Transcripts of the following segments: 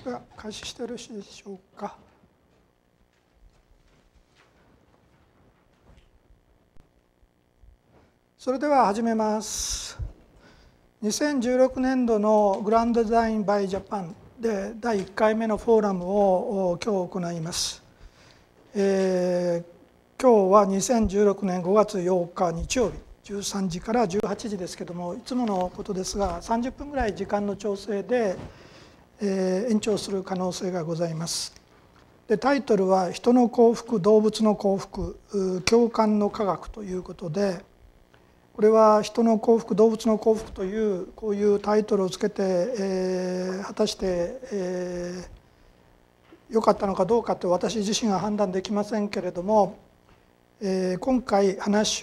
では開始してよろしいでしょうか。それでは始めます。2016年度のグランドデザインバイジャパンで第1回目のフォーラムを今日行います。今日は2016年5月8日日曜日13時から18時ですけども、いつものことですが30分ぐらい時間の調整で延長する可能性がございます。でタイトルは「人の幸福、動物の幸福、共感の科学」ということで、これは人の幸福、動物の幸福というこういうタイトルをつけて、果たして良かったのかどうかと私自身は判断できませんけれども、今回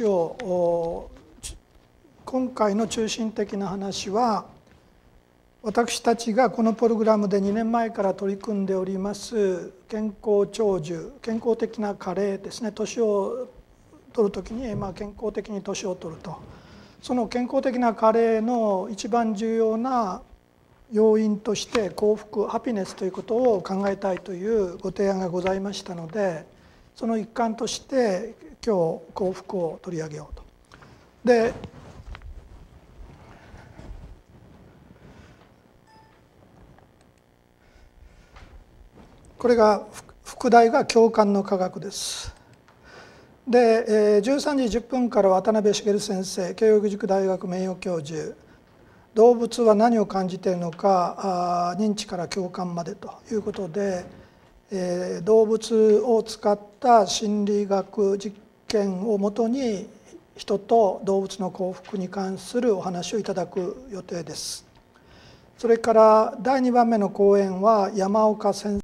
の中心的な話は、私たちがこのプログラムで2年前から取り組んでおります健康長寿、健康的な加齢ですね。年を取るときに健康的に年を取ると、その健康的な加齢の一番重要な要因として幸福、ハピネスということを考えたいというご提案がございましたので、その一環として今日幸福を取り上げようと。でこれが副題が共感の科学です。で13時10分から渡辺茂先生、慶應義塾大学名誉教授、動物は何を感じているのか、認知から共感までということで、動物を使った心理学実験をもとに人と動物の幸福に関するお話をいただく予定です。それから第2番目の講演は山岡正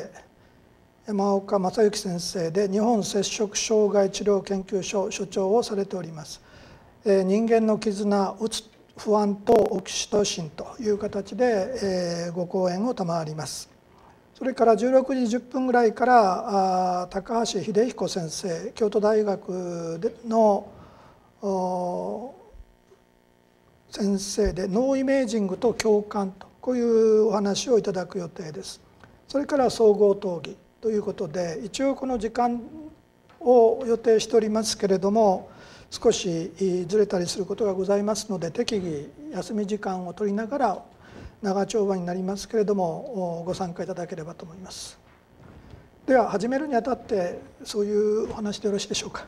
幸先生で、日本摂食障害治療研究所所長をされております。人間の絆、うつ、不安とオキシトシンという形でご講演を賜ります。それから16時10分ぐらいから高橋秀彦先生、京都大学の先生で、脳イメージングと共感と、こういうお話をいただく予定です。それから総合討議ということで、一応この時間を予定しておりますけれども、少しずれたりすることがございますので、適宜休み時間を取りながら長丁場になりますけれどもご参加いただければと思います。では始めるにあたってそういうお話でよろしいでしょうか。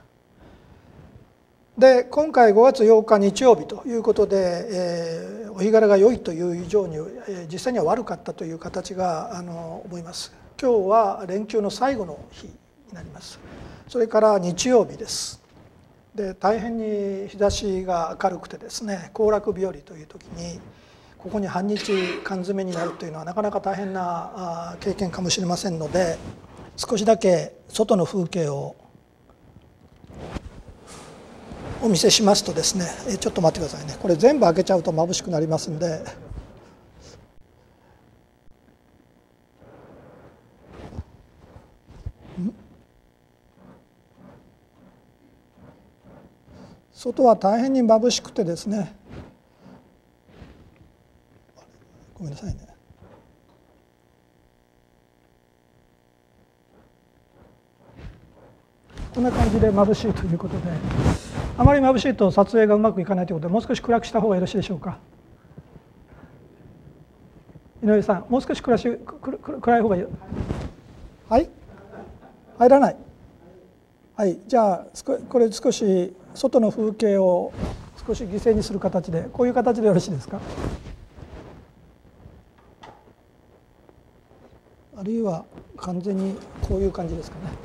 で今回5月8日日曜日ということで、お日柄が良いという以上に実際には悪かったという形が思います。今日は連休の最後の日になります。それから日曜日です。で大変に日差しが明るくてですね、行楽日和という時にここに半日缶詰になるというのはなかなか大変な経験かもしれませんので、少しだけ外の風景をお見せしますとですね、ちょっと待ってくださいね。これ全部開けちゃうと眩しくなりますんで。外は大変に眩しくてですね、ごめんなさいね。こんな感じで眩しいということで、あまり眩しいと撮影がうまくいかないということで、もう少し暗くした方がよろしいでしょうか。井上さん、もう少し暗い方がいい。はい、入らない。はい、じゃあこれ少し外の風景を少し犠牲にする形で、こういう形でよろしいですか。あるいは完全にこういう感じですかね。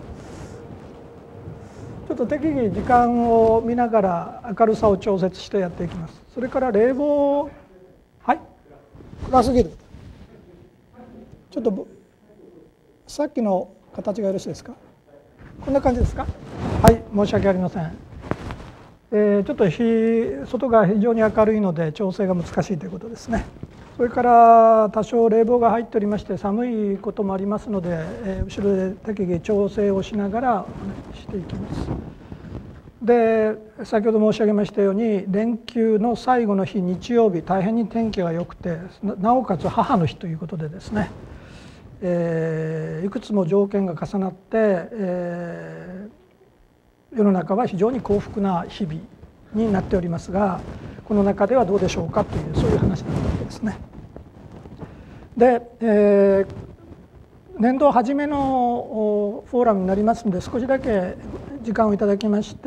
ちょっと適宜時間を見ながら明るさを調節してやっていきます。それから冷房、はい、暗すぎる。ちょっとさっきの形がよろしいですか。こんな感じですか。はい、申し訳ありません。ちょっと外が非常に明るいので調整が難しいということですね。それから多少冷房が入っておりまして寒いこともありますので、後ろで適宜調整をしながらしていきます。で先ほど申し上げましたように、連休の最後の日日曜日、大変に天気が良くて、なおかつ母の日ということでですね、 いくつも条件が重なって、世の中は非常に幸福な日々になっておりますが、この中ではどうでしょうかというそういう話だったわけですね。で、年度初めのフォーラムになりますので、少しだけ時間をいただきまして、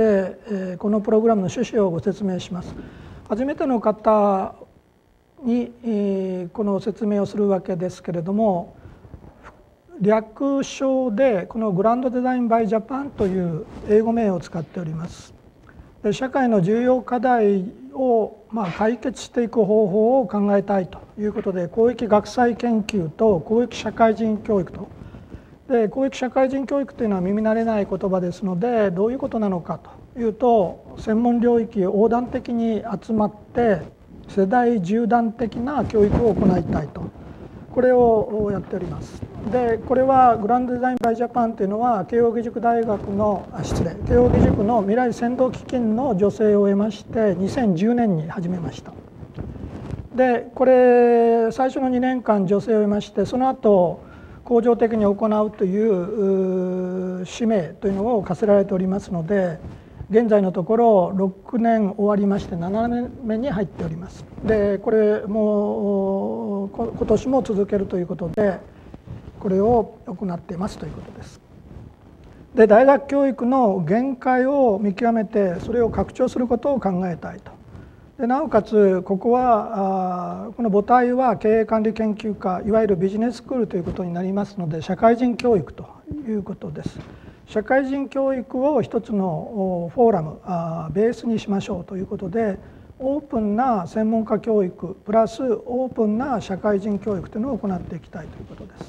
このプログラムの趣旨をご説明します。初めての方にこの説明をするわけですけれども、略称でこのグランドデザインバイジャパンという英語名を使っております。で、社会の重要課題を解決していく方法を考えたいということで、公益学際研究と公益社会人教育と。で、公益社会人教育というのは耳慣れない言葉ですので、どういうことなのかというと、専門領域横断的に集まって世代縦断的な教育を行いたいと、これをやっております。で、これはグランドデザインバイジャパンというのは慶應義塾大学の慶應義塾の未来先導基金の助成を得まして2010年に始めました。で、これ最初の2年間助成を得まして、その後恒常的に行うという使命というのを課せられておりますので、現在のところ6年終わりまして7年目に入っております。で、これも今年も続けるということで、これを行っていますということです。で、大学教育の限界を見極めて、それを拡張することを考えたいと。で、なおかつここはこの母体は経営管理研究科、いわゆるビジネススクールということになりますので、社会人教育ということです。社会人教育を一つのフォーラムベースにしましょうということで、オープンな専門家教育プラスオープンな社会人教育というのを行っていきたいということです。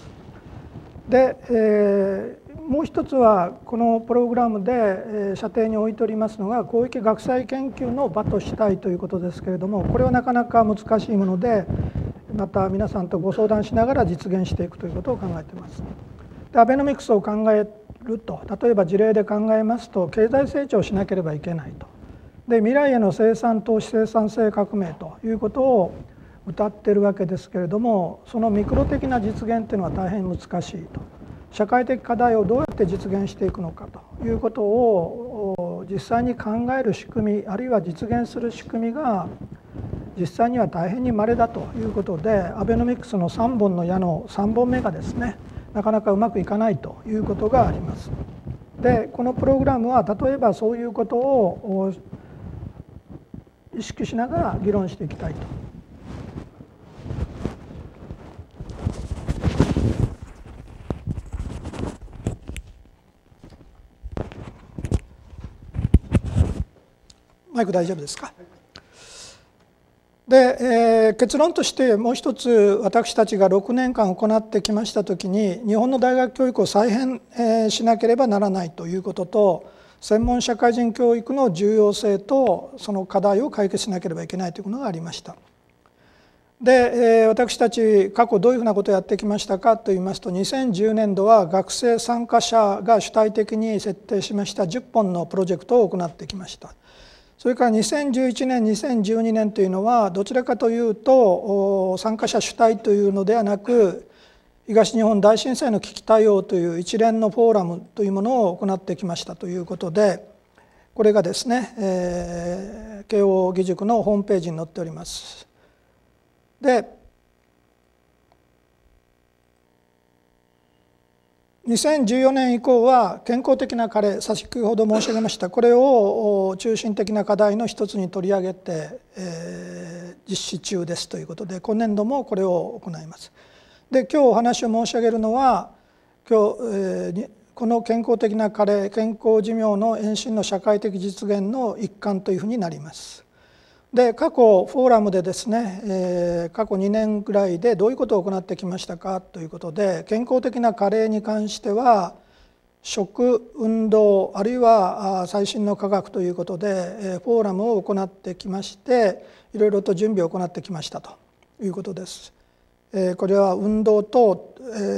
で、もう一つはこのプログラムで射程に置いておりますのが、公益学際研究の場としたいということですけれども、これはなかなか難しいもので、また皆さんとご相談しながら実現していくということを考えています。で、アベノミクスを考えると、例えば事例で考えますと、経済成長しなければいけないと。で、未来への生産投資生産性革命ということを謳っているわけですけれども、そのミクロ的な実現というのは大変難しいと。社会的課題をどうやって実現していくのかということを実際に考える仕組み、あるいは実現する仕組みが実際には大変に稀だということで、アベノミクスの3本の矢の3本目がですね、なかなかうまくいかないということがあります。で、このプログラムは例えばそういうことを意識しながら議論していきたいと。マイク大丈夫ですか？で、結論としてもう一つ、私たちが6年間行ってきましたときに、日本の大学教育を再編しなければならないということと、専門社会人教育の重要性とその課題を解決しなければいけないということがありました。で、私たち過去どういうふうなことをやってきましたかといいますと、2010年度は学生参加者が主体的に設定しました10本のプロジェクトを行ってきました。それから2011年、2012年というのはどちらかというと参加者主体というのではなく、東日本大震災の危機対応という一連のフォーラムというものを行ってきましたということで、これがですね、慶應義塾のホームページに載っております。で、2014年以降は健康的な加齢、先ほど申し上げました、これを中心的な課題の一つに取り上げて、実施中ですということで、今年度もこれを行います。で、今日お話を申し上げるのは、この健康的な加齢、健康寿命の延伸の社会的実現の一環というふうになります。で、過去フォーラムでですね、過去2年ぐらいでどういうことを行ってきましたかということで、健康的な加齢に関しては食、運動、あるいは最新の科学ということでフォーラムを行ってきまして、いろいろと準備を行ってきましたということです。これは運動と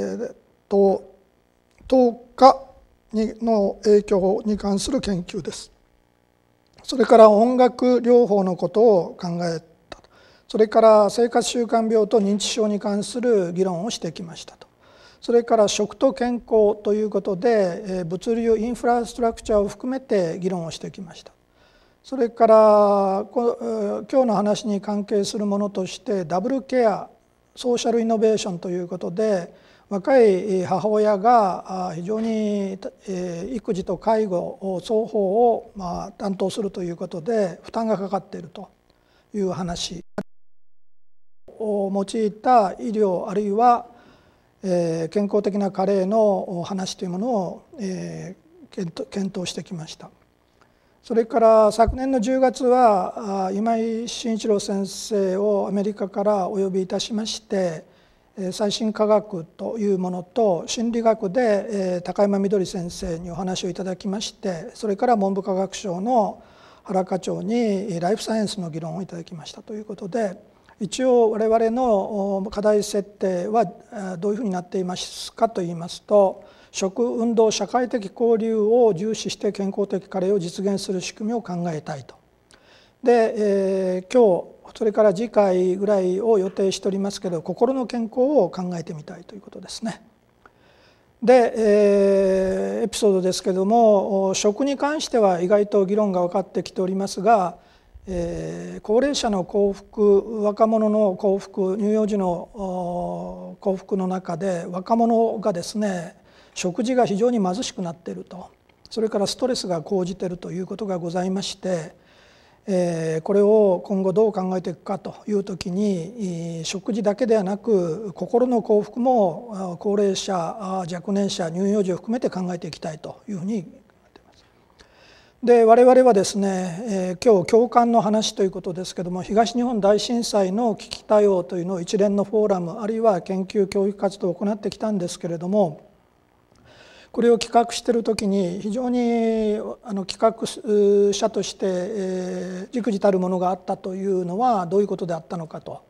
糖化の影響に関する研究です。それから音楽療法のことを考えた。それから生活習慣病と認知症に関する議論をしてきましたと。 それから食と健康ということで物流インフラストラクチャーを含めて議論をしてきました。それから今日の話に関係するものとしてダブルケアソーシャルイノベーションということで若い母親が非常に育児と介護双方を担当するということで負担がかかっているという話を用いた医療あるいは健康的な加齢の話というものを検討してきました。それから昨年の10月は今井真一郎先生をアメリカからお呼びいたしまして最新科学というものと心理学で高山みどり先生にお話をいただきましてそれから文部科学省の原課長にライフサイエンスの議論をいただきましたということで一応我々の課題設定はどういうふうになっていますかといいますと食運動社会的交流を重視して健康的加齢を実現する仕組みを考えたいと。で、今日それから次回ぐらいを予定しておりますけど心の健康を考えてみたいということですね。で、エピソードですけども食に関しては意外と議論が分かってきておりますが高齢者の幸福若者の幸福乳幼児の幸福の中で若者がですね食事が非常に貧しくなっているとそれからストレスが生じているということがございましてこれを今後どう考えていくかという時に食事だけではなく心の幸福も高齢者若年者乳幼児を含めて考えていきたいというふうに考えています。で我々はですね今日共感の話ということですけども東日本大震災の危機対応というのを一連のフォーラムあるいは研究教育活動を行ってきたんですけれどもこれを企画している時に非常に企画者として忸怩たるものがあったというのはどういうことであったのかと、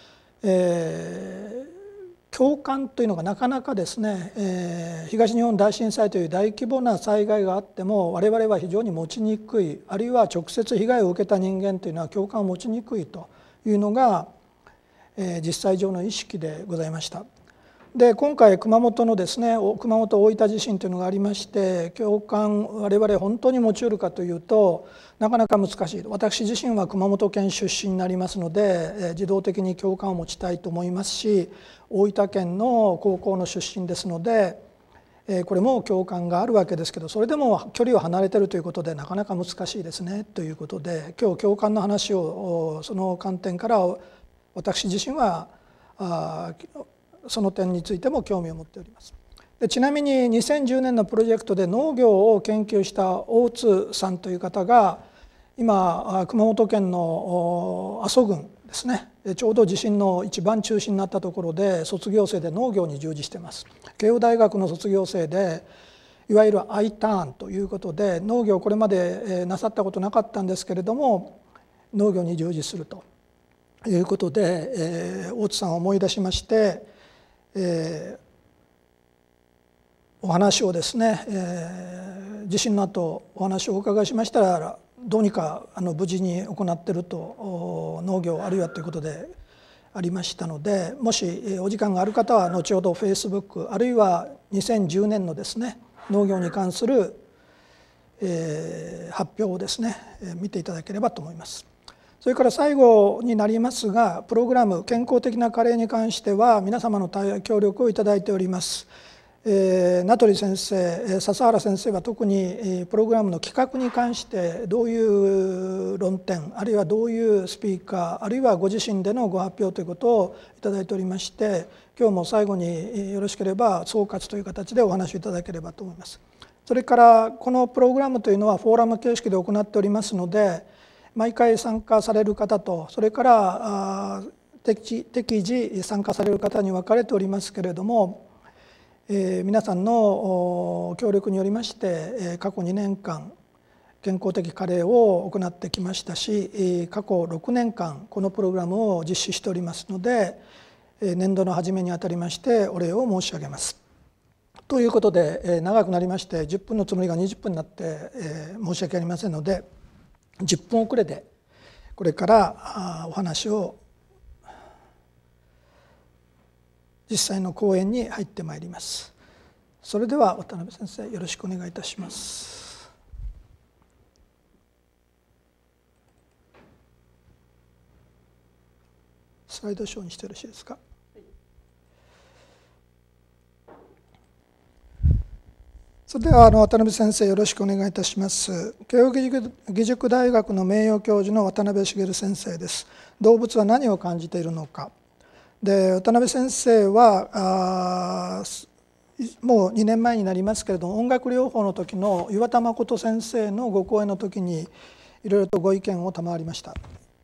共感というのがなかなかですね、東日本大震災という大規模な災害があっても我々は非常に持ちにくいあるいは直接被害を受けた人間というのは共感を持ちにくいというのが、実際上の意識でございました。で今回熊本のですね熊本大分地震というのがありまして共感我々本当に持ち得るかというとなかなか難しい。私自身は熊本県出身になりますので自動的に共感を持ちたいと思いますし大分県の高校の出身ですのでこれも共感があるわけですけどそれでも距離を離れているということでなかなか難しいですねということで今日共感の話をその観点から私自身はその点についても興味を持っております。でちなみに2010年のプロジェクトで農業を研究した大津さんという方が今熊本県の阿蘇郡ですねちょうど地震の一番中心になったところで卒業生で農業に従事しています。慶応大学の卒業生でいわゆる I ターンということで農業をこれまでなさったことなかったんですけれども農業に従事するということで大津さんを思い出しましてお話をですね、地震の後お話をお伺いしましたらどうにか無事に行っていると農業あるいはということでありましたのでもしお時間がある方は後ほど Facebook あるいは2010年のですね農業に関する発表をですね見ていただければと思います。それから最後になりますがプログラム健康的な加齢に関しては皆様の協力をいただいております。名取先生笹原先生は特にプログラムの企画に関してどういう論点あるいはどういうスピーカーあるいはご自身でのご発表ということをいただいておりまして今日も最後によろしければ総括という形でお話しいただければと思います。それからこのプログラムというのはフォーラム形式で行っておりますので毎回参加される方とそれから適時参加される方に分かれておりますけれども皆さんの協力によりまして過去2年間健康的加齢を行ってきましたし過去6年間このプログラムを実施しておりますので年度の初めにあたりましてお礼を申し上げます。ということで長くなりまして10分のつもりが20分になって申し訳ありませんので10分遅れでこれからお話を実際の講演に入ってまいります。それでは渡辺先生、よろしくお願いいたします。スライドショーにしてよろしいですか。それでは渡辺先生、よろしくお願いいたします。慶應義塾大学の名誉教授の渡辺茂先生です。動物は何を感じているのか。で、渡辺先生はもう2年前になりますけれども、音楽療法の時の岩田誠先生のご講演の時にいろいろとご意見を賜りました。よ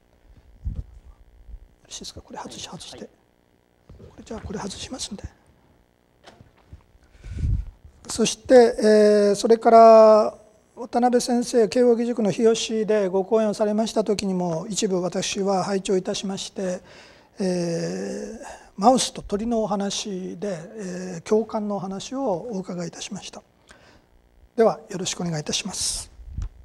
ろしいですか。これ外して、じゃあこれ外しますんで。そして、それから渡辺先生、慶應義塾の日吉でご講演をされました時にも一部私は拝聴いたしまして、マウスと鳥のお話で、共感のお話をお伺いいたしました。ではよろしくお願いいたします。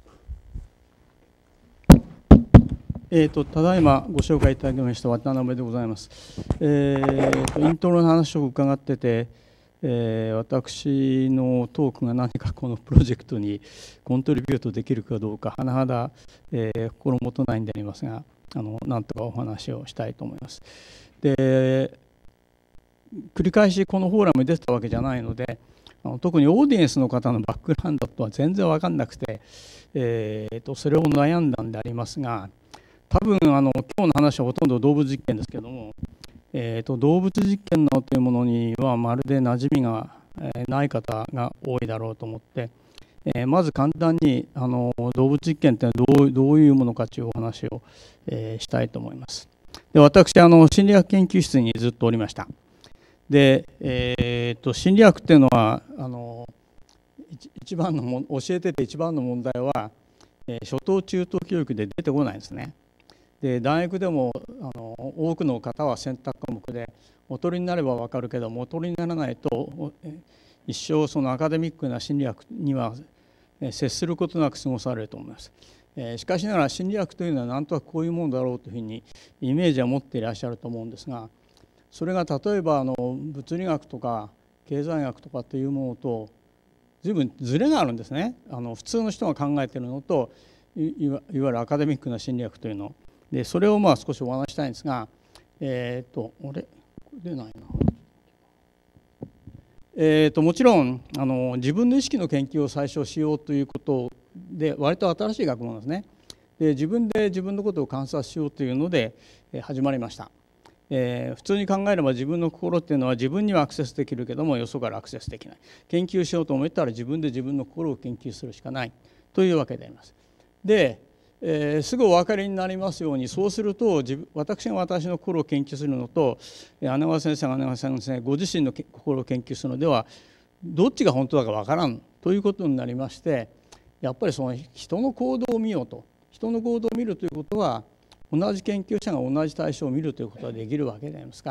ただいまご紹介いただきました渡辺でございます。イントロの話を伺ってて、私のトークが何かこのプロジェクトにコントリビュートできるかどうか甚だ、心もとないんでありますが、なんとかお話をしたいと思います。で、繰り返しこのフォーラムに出てたわけじゃないので、特にオーディエンスの方のバックグラウンドとは全然分かんなくて、それを悩んだんでありますが、多分今日の話はほとんど動物実験ですけども、動物実験などというものにはまるで馴染みがない方が多いだろうと思って、まず簡単に動物実験ってどういうものかというお話を、したいと思います。で、私心理学研究室にずっとおりました。で、心理学っていうのは一番の教えてて一番の問題は、初等中等教育で出てこないんですね。で、大学でも多くの方は選択科目でおとりになれば分かるけども、おとりにならないと一生そのアカデミックな心理学には接することなく過ごされると思います。しかしながら心理学というのはなんとなくこういうものだろうというふうにイメージは持っていらっしゃると思うんですが、それが例えば物理学とか経済学とかというものと随分ずれがあるんですね。普通の人が考えているのといわゆるアカデミックな心理学というので、それを少しお話したいんですが、出ないな。もちろん自分の意識の研究を最初しようということで割と新しい学問なんですね。で、自分で自分のことを観察しようというので始まりました。普通に考えれば自分の心っていうのは自分にはアクセスできるけどもよそからアクセスできない。研究しようと思ったら自分で自分の心を研究するしかないというわけであります。で、すぐお分かりになりますように、そうすると私が私の心を研究するのと姉川先生が姉川先生ご自身の心を研究するのではどっちが本当だか分からんということになりまして、やっぱりその人の行動を見ようと。人の行動を見るということは同じ研究者が同じ対象を見るということができるわけでありますから、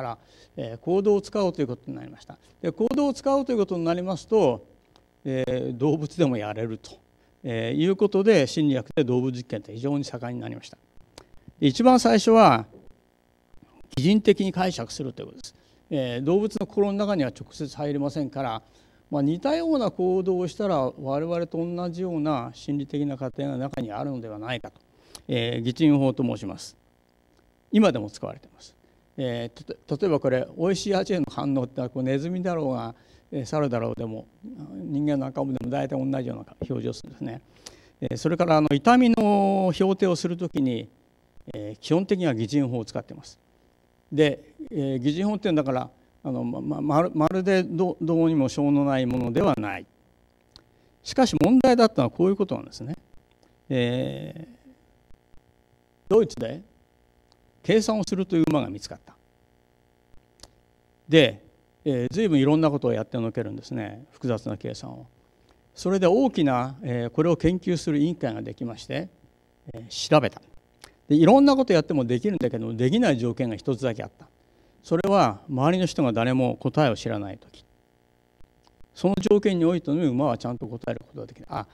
行動を使おうということになりました。で、行動を使おうということになりますと、動物でもやれるということで心理学で動物実験って非常に盛んになりました。一番最初は擬人的に解釈するということです。動物の心の中には直接入れませんから、似たような行動をしたら我々と同じような心理的な過程が中にあるのではないかと、擬人法と申します。今でも使われています。例えばこれおいしい味への反応ってのはネズミだろうが猿だろうでも人間の赤ん坊でも大体同じような表情をするんですね。それから痛みの評定をするときに基本的には擬人法を使っています。で、擬人法っていうんだからまるでどうにもしょうのないものではない。しかし問題だったのはこういうことなんですね。ドイツで計算をするという馬が見つかった。で、随分いろんなことをやってのけるんですね、複雑な計算を。それで大きなこれを研究する委員会ができまして調べた。で、いろんなことやってもできるんだけどできない条件が一つだけあった。それは周りの人が誰も答えを知らないとき、その条件においての馬はちゃんと答えることができない。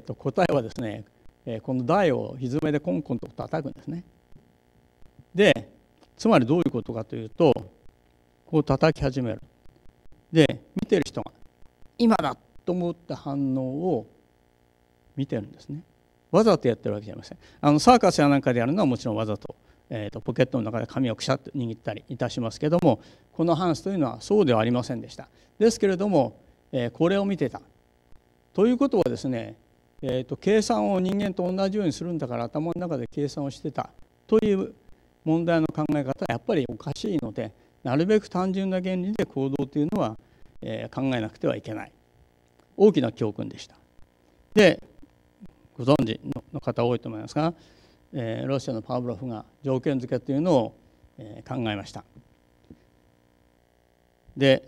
答えはですね、この台をひずめでコンコンと叩くんですね。で、つまりどういうことかというと、 こう叩き始める。で見てる人が今だと思った反応を見てるんですね。わざとやってるわけじゃありません。サーカスやなんかでやるのはもちろんわざと、ポケットの中で紙をくしゃっと握ったりいたしますけども、このハンスというのはそうではありませんでした。ですけれども、これを見てたということはですね、計算を人間と同じようにするんだから頭の中で計算をしてたという問題の考え方はやっぱりおかしいので、なるべく単純な原理で行動というのは、考えなくてはいけない、大きな教訓でした。でご存知の方多いと思いますが、ロシアのパブロフが条件付けというのを、考えました。で、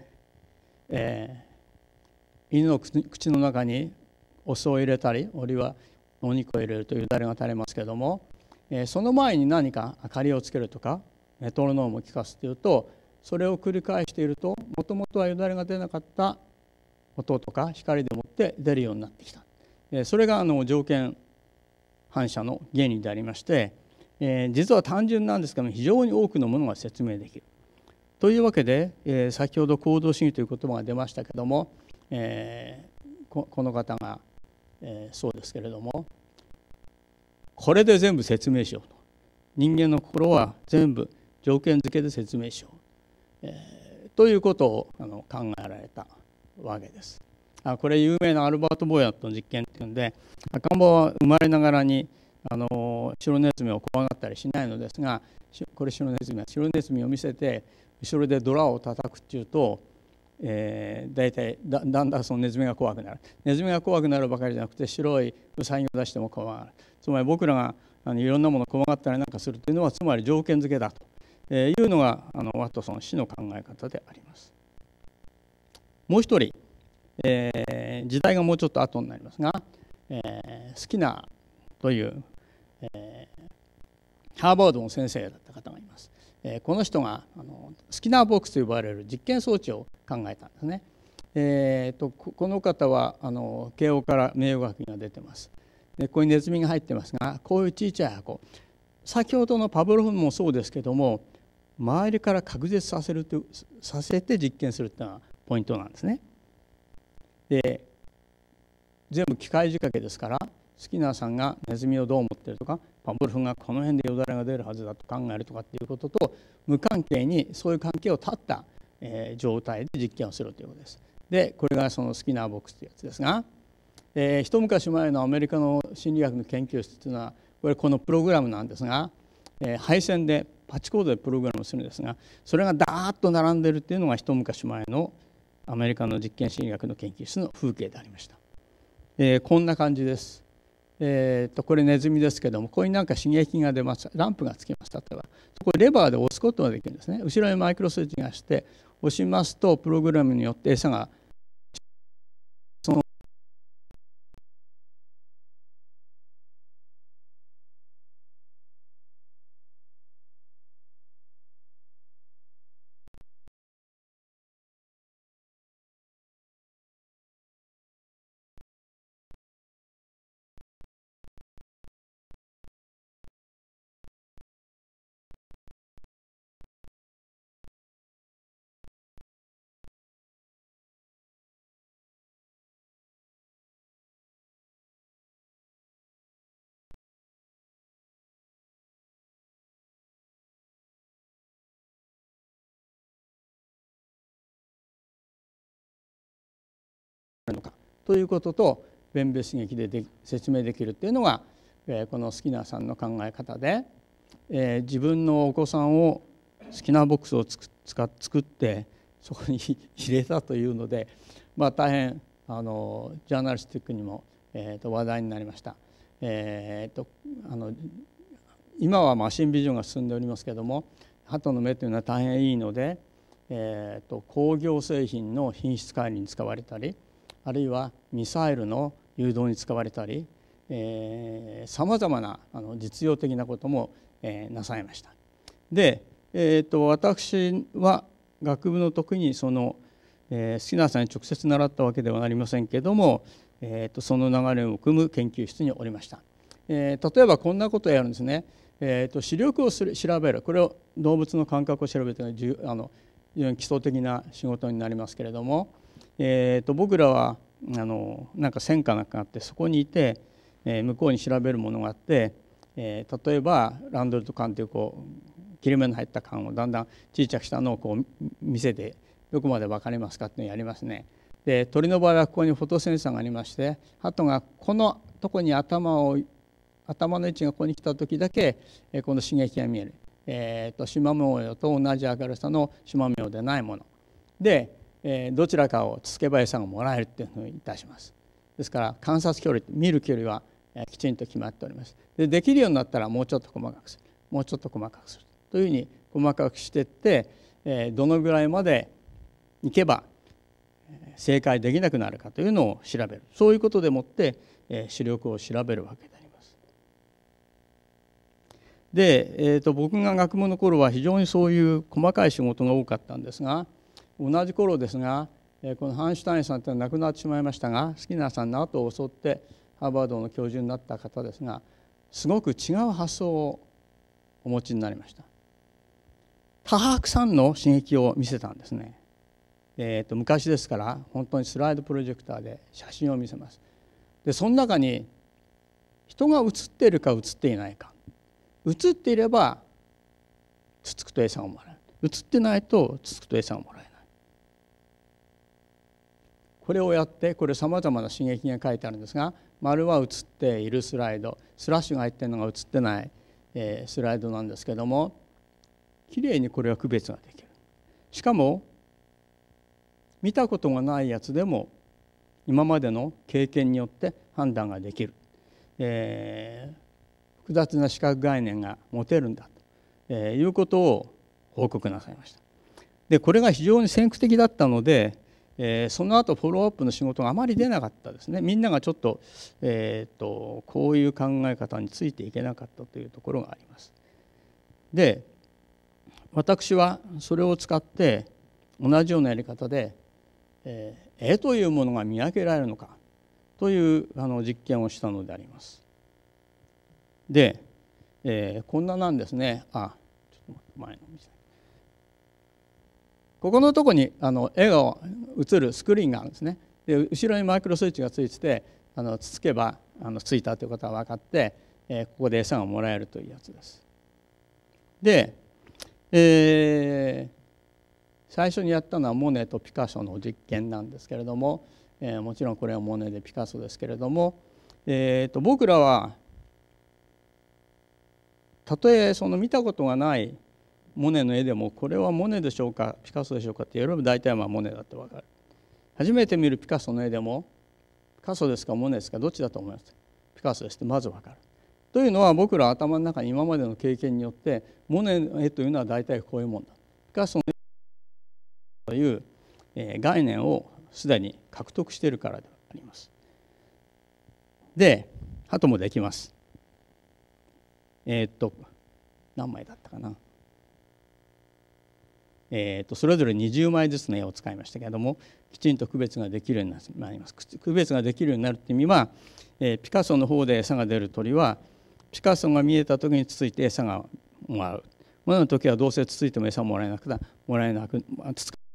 犬の口の中にお酢を入れたり、あるいはお肉を入れるというよだれが垂れますけれども、その前に何か明かりをつけるとかメトロノームを聞かすというと、それを繰り返しているともともとはよだれが出なかった音とか光でもって出るようになってきた。それが条件反射の原理でありまして、実は単純なんですけども非常に多くのものが説明できるというわけで、先ほど行動主義という言葉が出ましたけども、この方が、そうですけれども、これで全部説明しようと、人間の心は全部条件付けで説明しよう、ということを考えられたわけです。これ有名なアルバート・ボーヤットの実験っていうんで、赤ん坊は生まれながらに白ネズミを怖がったりしないのですが、これ白ネズミを見せて後ろでドラを叩くっていうと、だいたいだんだんそのネズミが怖くなる。ネズミが怖くなるばかりじゃなくて、白いウサギを出しても怖がる。つまり僕らがいろんなものを怖がったりなんかするというのは、つまり条件付けだというのがワトソン氏の考え方であります。もう一人、時代がもうちょっと後になりますが、スキナーという、ハーバードの先生だった方がいます。この人がスキナーボックスと呼ばれる実験装置を考えたんですね。この方は慶応から名誉学位が出てます。でここにネズミが入ってますが、こういう小さい箱、先ほどのパブロフもそうですけども、周りから隔絶させて実験するっていうのがポイントなんですね。で全部機械仕掛けですから、スキナーさんがネズミをどう思っているとか、パブロフがこの辺でよだれが出るはずだと考えるとかっていうことと無関係に、そういう関係を断った、状態で実験をするということです。でこれがそのスキナーボックスというやつですが、一昔前のアメリカの心理学の研究室というのは、このプログラムなんですが、配線でパチコードでプログラムするんですが、それがダーッと並んでいるというのが一昔前のアメリカの実験心理学の研究室の風景でありました。こんな感じです。これネズミですけども、ここになんか刺激が出ます。ランプがつきます。例えばそこレバーで押すことができるんですね。後ろにマイクロスイッチがして押しますと、プログラムによって餌がそののかということと弁別刺激で説明できるというのが、このスキナーさんの考え方で、自分のお子さんをスキナーボックスを作ってそこに入れたというので、大変ジャーナリスティックにも、話題になりました。今はマシンビジョンが進んでおりますけれども、鳩の目というのは大変いいので、工業製品の品質管理に使われたり、あるいはミサイルの誘導に使われたり、さまざまな実用的なことも、なさいました。で、私は学部の時にその、スキナーさんに直接習ったわけではありませんけれども、その流れを組む研究室におりました。例えばこんなことをやるんですね。視力を調べる、これを動物の感覚を調べて非常に基礎的な仕事になりますけれども、僕らはなんか線かなんかがあって、そこにいて、向こうに調べるものがあって、例えばランドルト管という切れ目の入った管をだんだん小さくしたのを見せて、どこまで分かりますかっていうのをやりますね。で鳥の場合はここにフォトセンサーがありまして、鳩がこのとこに頭の位置がここに来た時だけこの刺激が見える、縞模様と同じ明るさの縞模様でないもので、どちらかをつけば餌がもらえるというふうにいたします。ですから観察距離、見る距離はきちんと決まっております。できるようになったらもうちょっと細かくする、もうちょっと細かくするというふうに細かくしていって、どのぐらいまでいけば正解できなくなるかというのを調べる、そういうことでもって視力を調べるわけであります。で、僕が学部の頃は非常にそういう細かい仕事が多かったんですが、同じ頃ですが、このハンシュタインさんというのは亡くなってしまいましたが、スキナーさんの後を襲ってハーバードの教授になった方ですが、すごく違う発想をお持ちになりました。多白散の刺激を見せたんですね。昔ですから本当にスライドプロジェクターで写真を見せます。でその中に人が写っているか写っていないか、写っていればつつくと餌をもらう、写ってないとつつくと餌をもらえない。これをやって、これさまざまな刺激が書いてあるんですが、丸は写っているスライド、スラッシュが入っているのが写ってない、スライドなんですけども、きれいにこれは区別ができる。しかも見たことがないやつでも今までの経験によって判断ができる、複雑な視覚概念が持てるんだということを報告なさいました。でこれが非常に先駆的だったので、その後フォローアップの仕事があまり出なかったですね。みんながちょっと、こういう考え方についていけなかったというところがあります。で私はそれを使って同じようなやり方で絵というものが見分けられるのかという実験をしたのであります。で、こんななんですね。ちょっと前の見せここのところに絵が映るスクリーンがあるんですね。で後ろにマイクロスイッチがついててつつけばついたということが分かって、ここで餌がもらえるというやつです。で、最初にやったのはモネとピカソの実験なんですけれども、もちろんこれはモネでピカソですけれども、僕らはたとえその見たことがないモネの絵でも、これはモネでしょうかピカソでしょうかって言えば大体モネだって分かる。初めて見るピカソの絵でもピカソですかモネですかどっちだと思います。ピカソですってまず分かる。というのは僕ら頭の中に今までの経験によってモネの絵というのは大体こういうもんだ、ピカソの絵という概念をすでに獲得しているからであります。で鳩もできます。何枚だったかな、それぞれ20枚ずつの絵を使いましたけれども、きちんと区別ができるようになります。区別ができるようになるという意味は、ピカソの方で餌が出る鳥はピカソが見えた時につついて餌がもらう。モネの時はどうせつついても餌をもらえなくつつか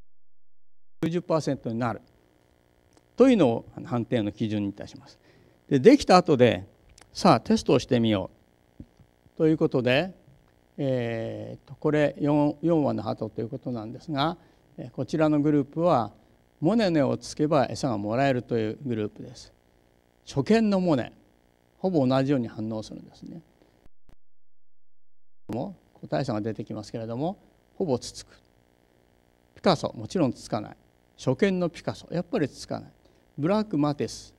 90% になるというのを判定の基準にいたします。できた後でさあテストをしてみようということで、これ 4羽の鳩ということなんですが、こちらのグループはモネの絵をつけば餌がもらえるというグループです。初見のモネ、ほぼ同じように反応するんですね。個体差が出てきますけれども、ほぼつつく。ピカソもちろんつつかない。初見のピカソやっぱりつつかない。ブラック・マティス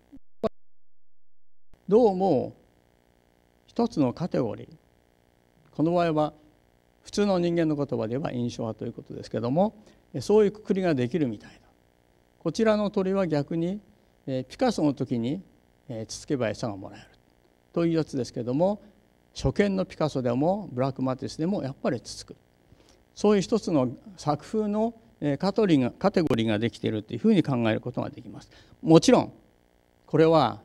どうも一つのカテゴリー、この場合は普通の人間の言葉で言えば印象派ということですけども、そういうくくりができるみたいだ。こちらの鳥は逆にピカソの時につつけば餌がもらえるというやつですけども、初見のピカソでもブラック・マティスでもやっぱりつつく。そういう一つの作風のカテゴリーができているというふうに考えることができます。もちろんこれは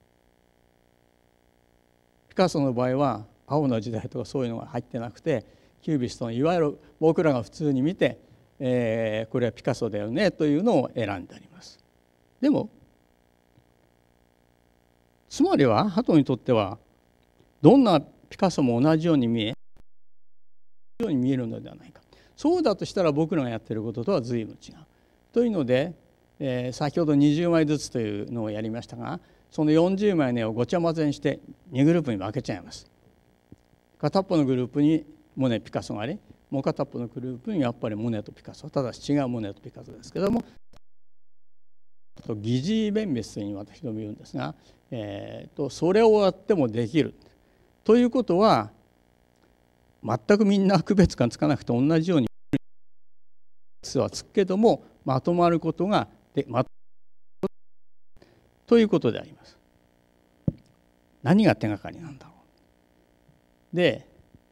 ピカソの場合は青の時代とかそういうのが入ってなくて、キュービストのいわゆる僕らが普通に見てこれはピカソだよねというのを選んであります。でもつまりはハトにとってはどんなピカソも同じように見えるのではないか。そうだとしたら僕らがやっていることとは随分違う。というので、先ほど20枚ずつというのをやりましたが、その40枚の絵をごちゃ混ぜにして2グループに分けちゃいます。片っぽのグループにモネピカソがあり、もう片っぽのグループにやっぱりモネとピカソ、ただし違うモネとピカソですけども、疑似弁別というふうに私ども言うんですが、それをやってもできるということは、全くみんな区別がつかなくて同じようにはつくけどもまとまることがということであります。何が手がかりなんだろう。で、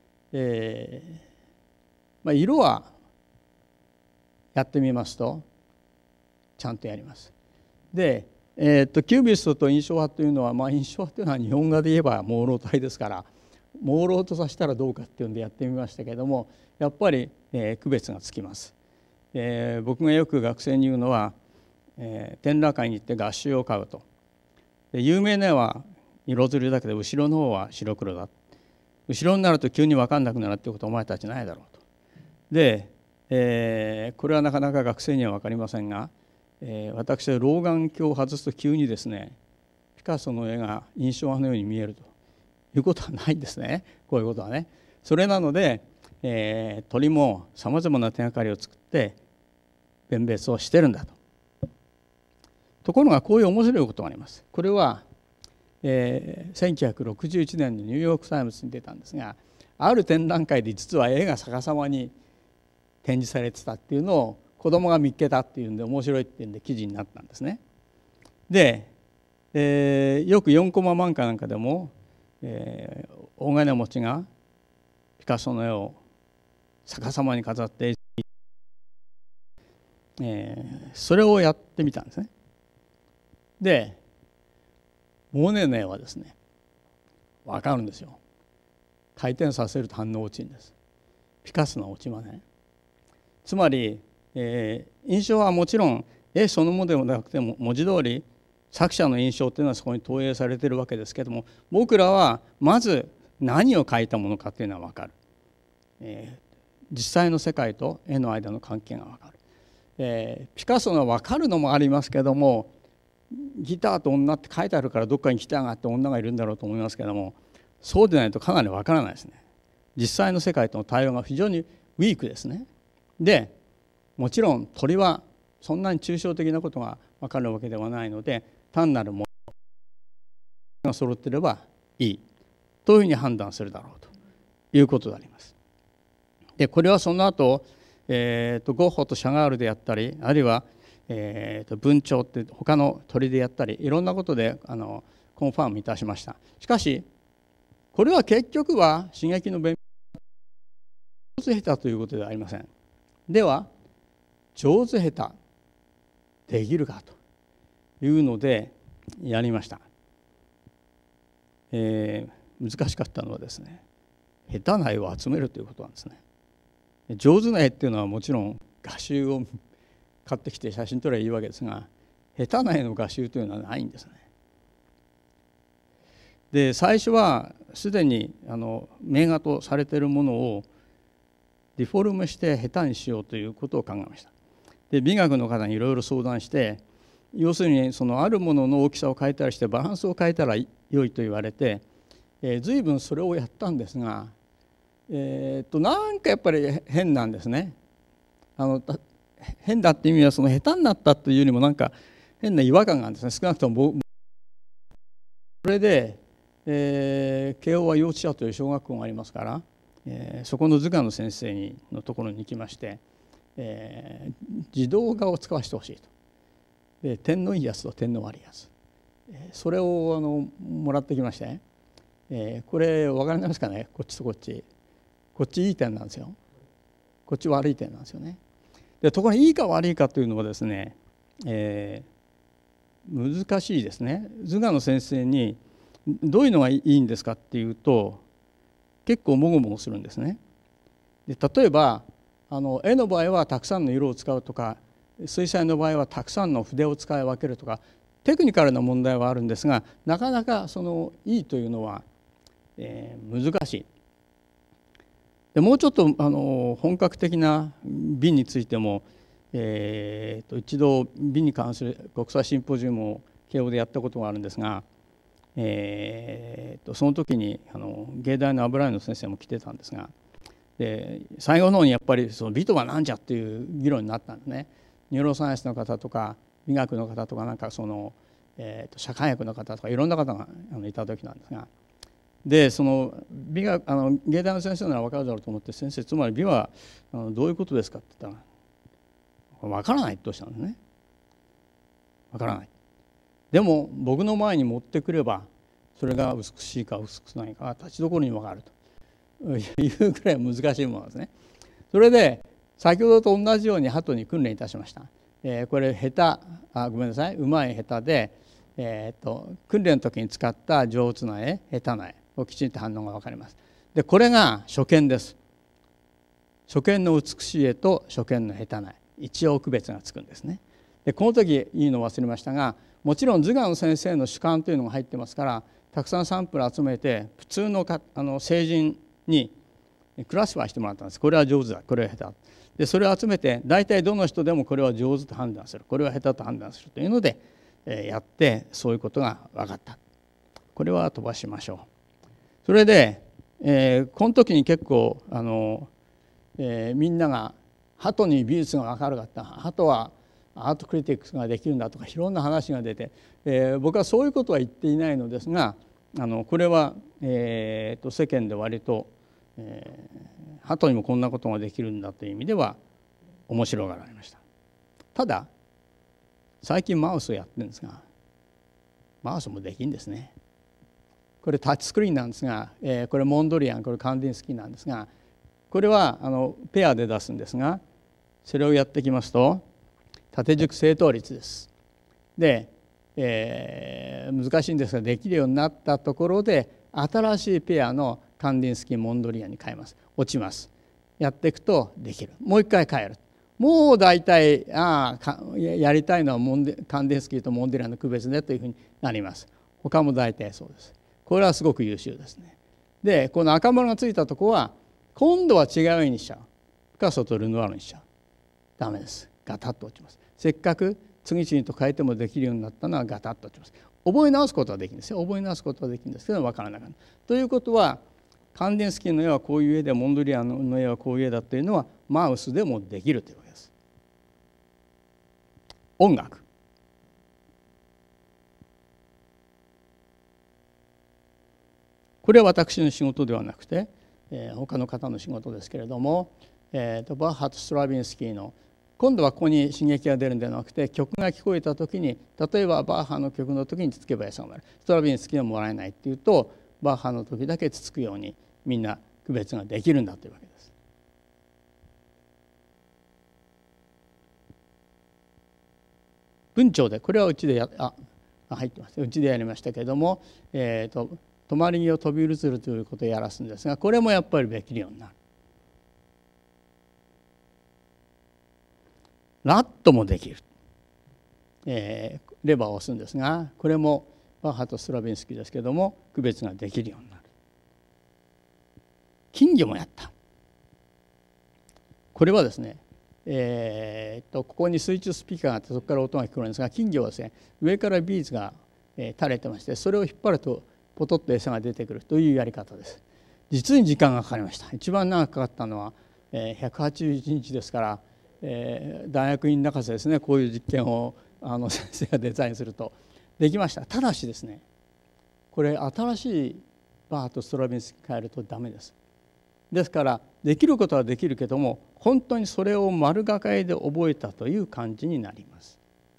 色はやってみますとちゃんとやります。で、キュービストと印象派というのは、印象派というのは日本語で言えば朦朧体ですから朦朧とさせたらどうかっていうんでやってみましたけれども、やっぱり、区別がつきます。僕がよく学生に言うのは、展覧会に行って画集を買うと。有名な絵は色づりだけど後ろの方は白黒だ。後ろになると急に分かんなくなるっていうことはお前たちないだろうと。で、これはなかなか学生には分かりませんが、私は老眼鏡を外すと急にですねピカソの絵が印象派のように見えるということはないんですね。こういうことはね。それなので、鳥もさまざまな手がかりを作って弁別をしてるんだと。ところがこういう面白いことがあります。これは、1961年のニューヨーク・タイムズに出たんですが、ある展覧会で実は絵が逆さまに展示されてたっていうのを子供が見っけたっていうんで面白いっていうんで記事になったんですね。で、よく4コマ漫画なんかでも、大金持ちがピカソの絵を逆さまに飾って、それをやってみたんですね。でモネの絵はですね分かるんですよ。回転させると反応落ちるんです。ピカソの落ちまね。つまり、印象はもちろん絵そのものでもなくても文字通り作者の印象というのはそこに投影されているわけですけども、僕らはまず何を描いたものかというのは分かる。実際の世界と絵の間の関係が分かる。ピカソが分かるのもありますけども、ギターと女って書いてあるからどっかにギターがあって女がいるんだろうと思いますけども、そうでないとかなり分からないですね。実際の世界との対応が非常にウィークですね。でもちろん鳥はそんなに抽象的なことが分かるわけではないので、単なるものが揃っていればいいというふうに判断するだろうということであります。でこれはその後、ゴッホとシャガールでやったり、あるいは文鳥って他の鳥でやったり、いろんなことでコンファームいたしました。しかしこれは結局は刺激の弁上手下手ということではありません。では上手下手できるかというのでやりました。難しかったのはですね、下手な絵を集めるということなんですね。上手な絵っていうのはもちろん画集を買ってきて写真撮ればいいわけですが、下手な絵の画集というのはないんですね。で最初はすでに名画とされているものをディフォルメして下手にしようということを考えました。で美学の方にいろいろ相談して、要するにそのあるものの大きさを変えたりしてバランスを変えたら良いと言われて、随分それをやったんですが、なんかやっぱり変なんですね。変だっていう意味はその下手になったというよりもなんか変な違和感があるんですね。少なくともそれで、慶応は幼稚舎という小学校がありますから、そこの図画の先生のところに行きまして、児童画を使わせてほしいと。で点のいいやつと点の悪いやつ、それをもらってきまして、これ分かりますかね。こっちとこっち、こっちいい点なんですよ、こっち悪い点なんですよね。でところがいいか悪いかというのはですね、難しいですね。図画の先生にどういうのがいいんですかっていうと結構もごもごするんですね。で例えば絵の場合はたくさんの色を使うとか、水彩の場合はたくさんの筆を使い分けるとか、テクニカルな問題はあるんですが、なかなかいいというのは、難しい。でもうちょっと本格的な美についても、一度美に関する国際シンポジウムを慶応でやったことがあるんですが、その時に芸大の油絵の先生も来てたんですが、で最後の方にやっぱり美とは何じゃっていう議論になったんですね。ニューロサイエンスの方とか美学の方とか、なんか社会学の方とかいろんな方がいた時なんですが、で美学芸大の先生なら分かるだろうと思って、先生つまり美はどういうことですかって言ったら、分からないっておっしゃるんですね。分からない。でも僕の前に持ってくればそれが美しいか美しくないかは立ちどころに分かるというくらい難しいものなんですね。それで先ほどと同じように鳩に訓練いたしました。これごめんなさい、うまい下手で、訓練の時に使った上手な絵下手な絵をきちんと反応が分かります。でこれが初見です。初見の美しい絵と初見の下手な絵、一応区別がつくんですね。でこの時いいのを忘れましたが、もちろん図画の先生の主観というのが入ってますから、たくさんサンプル集めて普通の成人にクラスファイしてもらったんです。これは上手だ、これは下手で、それを集めて大体どの人でもこれは上手と判断する、これは下手と判断するというのでやって、そういうことが分かった。これは飛ばしましょう。それで、この時に結構みんなが鳩に美術が分かるかって、鳩はアートクリティックスができるんだとかいろんな話が出て、僕はそういうことは言っていないのですが、これは、世間で割と、鳩にもこんなことができるんだという意味では面白がられました。ただ最近マウスをやってるんですが、マウスもできるんですね。これタッチスクリーンなんですが、これモンドリアン、これカンディンスキーなんですが、これはペアで出すんですが、それをやってきますと縦軸正答率です。で、難しいんですができるようになったところで新しいペアのカンディンスキーモンドリアンに変えます。落ちます。やっていくとできる。もう一回変える。もう大体やりたいのはカンディンスキーとモンドリアンの区別ねというふうになります。他も大体そうです。これはすごく優秀ですね。でこの赤丸がついたところは今度は違う絵にしちゃう。ピカソとルノワールにしちゃう。ダメです。ガタッと落ちます。せっかく次々と変えてもできるようになったのはガタッと落ちます。覚え直すことはできるんですよ。覚え直すことはできるんですけど分からなかった。ということはカンディンスキーの絵はこういう絵でモンドリアンの絵はこういう絵だというのはマウスでもできるというわけです。音楽、これは私の仕事ではなくて、他の方の仕事ですけれども、バッハとストラヴィンスキーの今度はここに刺激が出るんではなくて、曲が聞こえた時に例えばバッハの曲の時につつけば餌がもらえる、ストラヴィンスキーはもらえないっていうと、バッハの時だけつつくようにみんな区別ができるんだというわけです。文章でこれはうちで入ってます。うちでやりましたけれども、止まり木を飛び移るということをやらすんですが、これもやっぱりできるようになる。ラットもできる。レバーを押すんですが、これもバッハとストラヴィンスキーですけれども区別ができるようになる。金魚もやった。これはですね、ここに水中スピーカーがあってそこから音が聞こえるんですが、金魚はですね上からビーズが垂れてまして、それを引っ張るとポトッと餌が出てくるというやり方です。実に時間がかかりました。一番長くかかったのは181日ですから、大学院泣かせですね。こういう実験を先生がデザインするとできました。ただしですね、これ新しいバッハとストラヴィンスキー変えるとダメです。ですからできることはできるけども、本当にそれを丸がかりで覚えたという感じになります。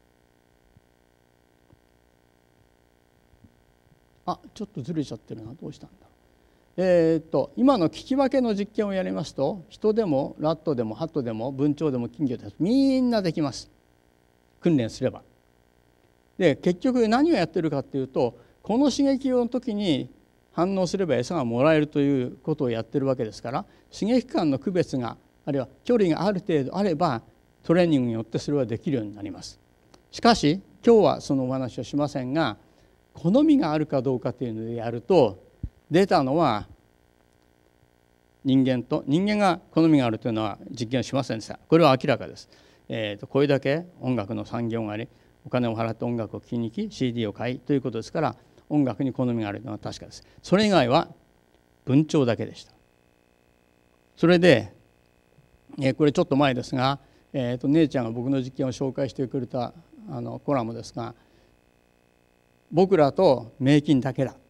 ちょっとずれちゃってるな。どうしたんだろう。今の聞き分けの実験をやりますと、人でもラットでもハトでも文鳥でも金魚でもみんなできます。訓練すれば。で結局何をやってるかっていうと、この刺激の時に反応すれば餌がもらえるということをやってるわけですから、刺激感の区別があるいは距離がある程度あればトレーニングによってそれはできるようになります。しかし今日はそのお話をしませんが、好みがあるかどうかというのでやると出たのは人間が好みがあるというのは実験しませんでした。これは明らかです。これだけ音楽の産業があり、お金を払って音楽を聴きに行き CD を買いということですから、音楽に好みがあるのは確かです。それ以外は文鳥だけでした。それでこれちょっと前ですが、姉ちゃんが僕の実験を紹介してくれたコラムですが、僕らと迷信だけだ。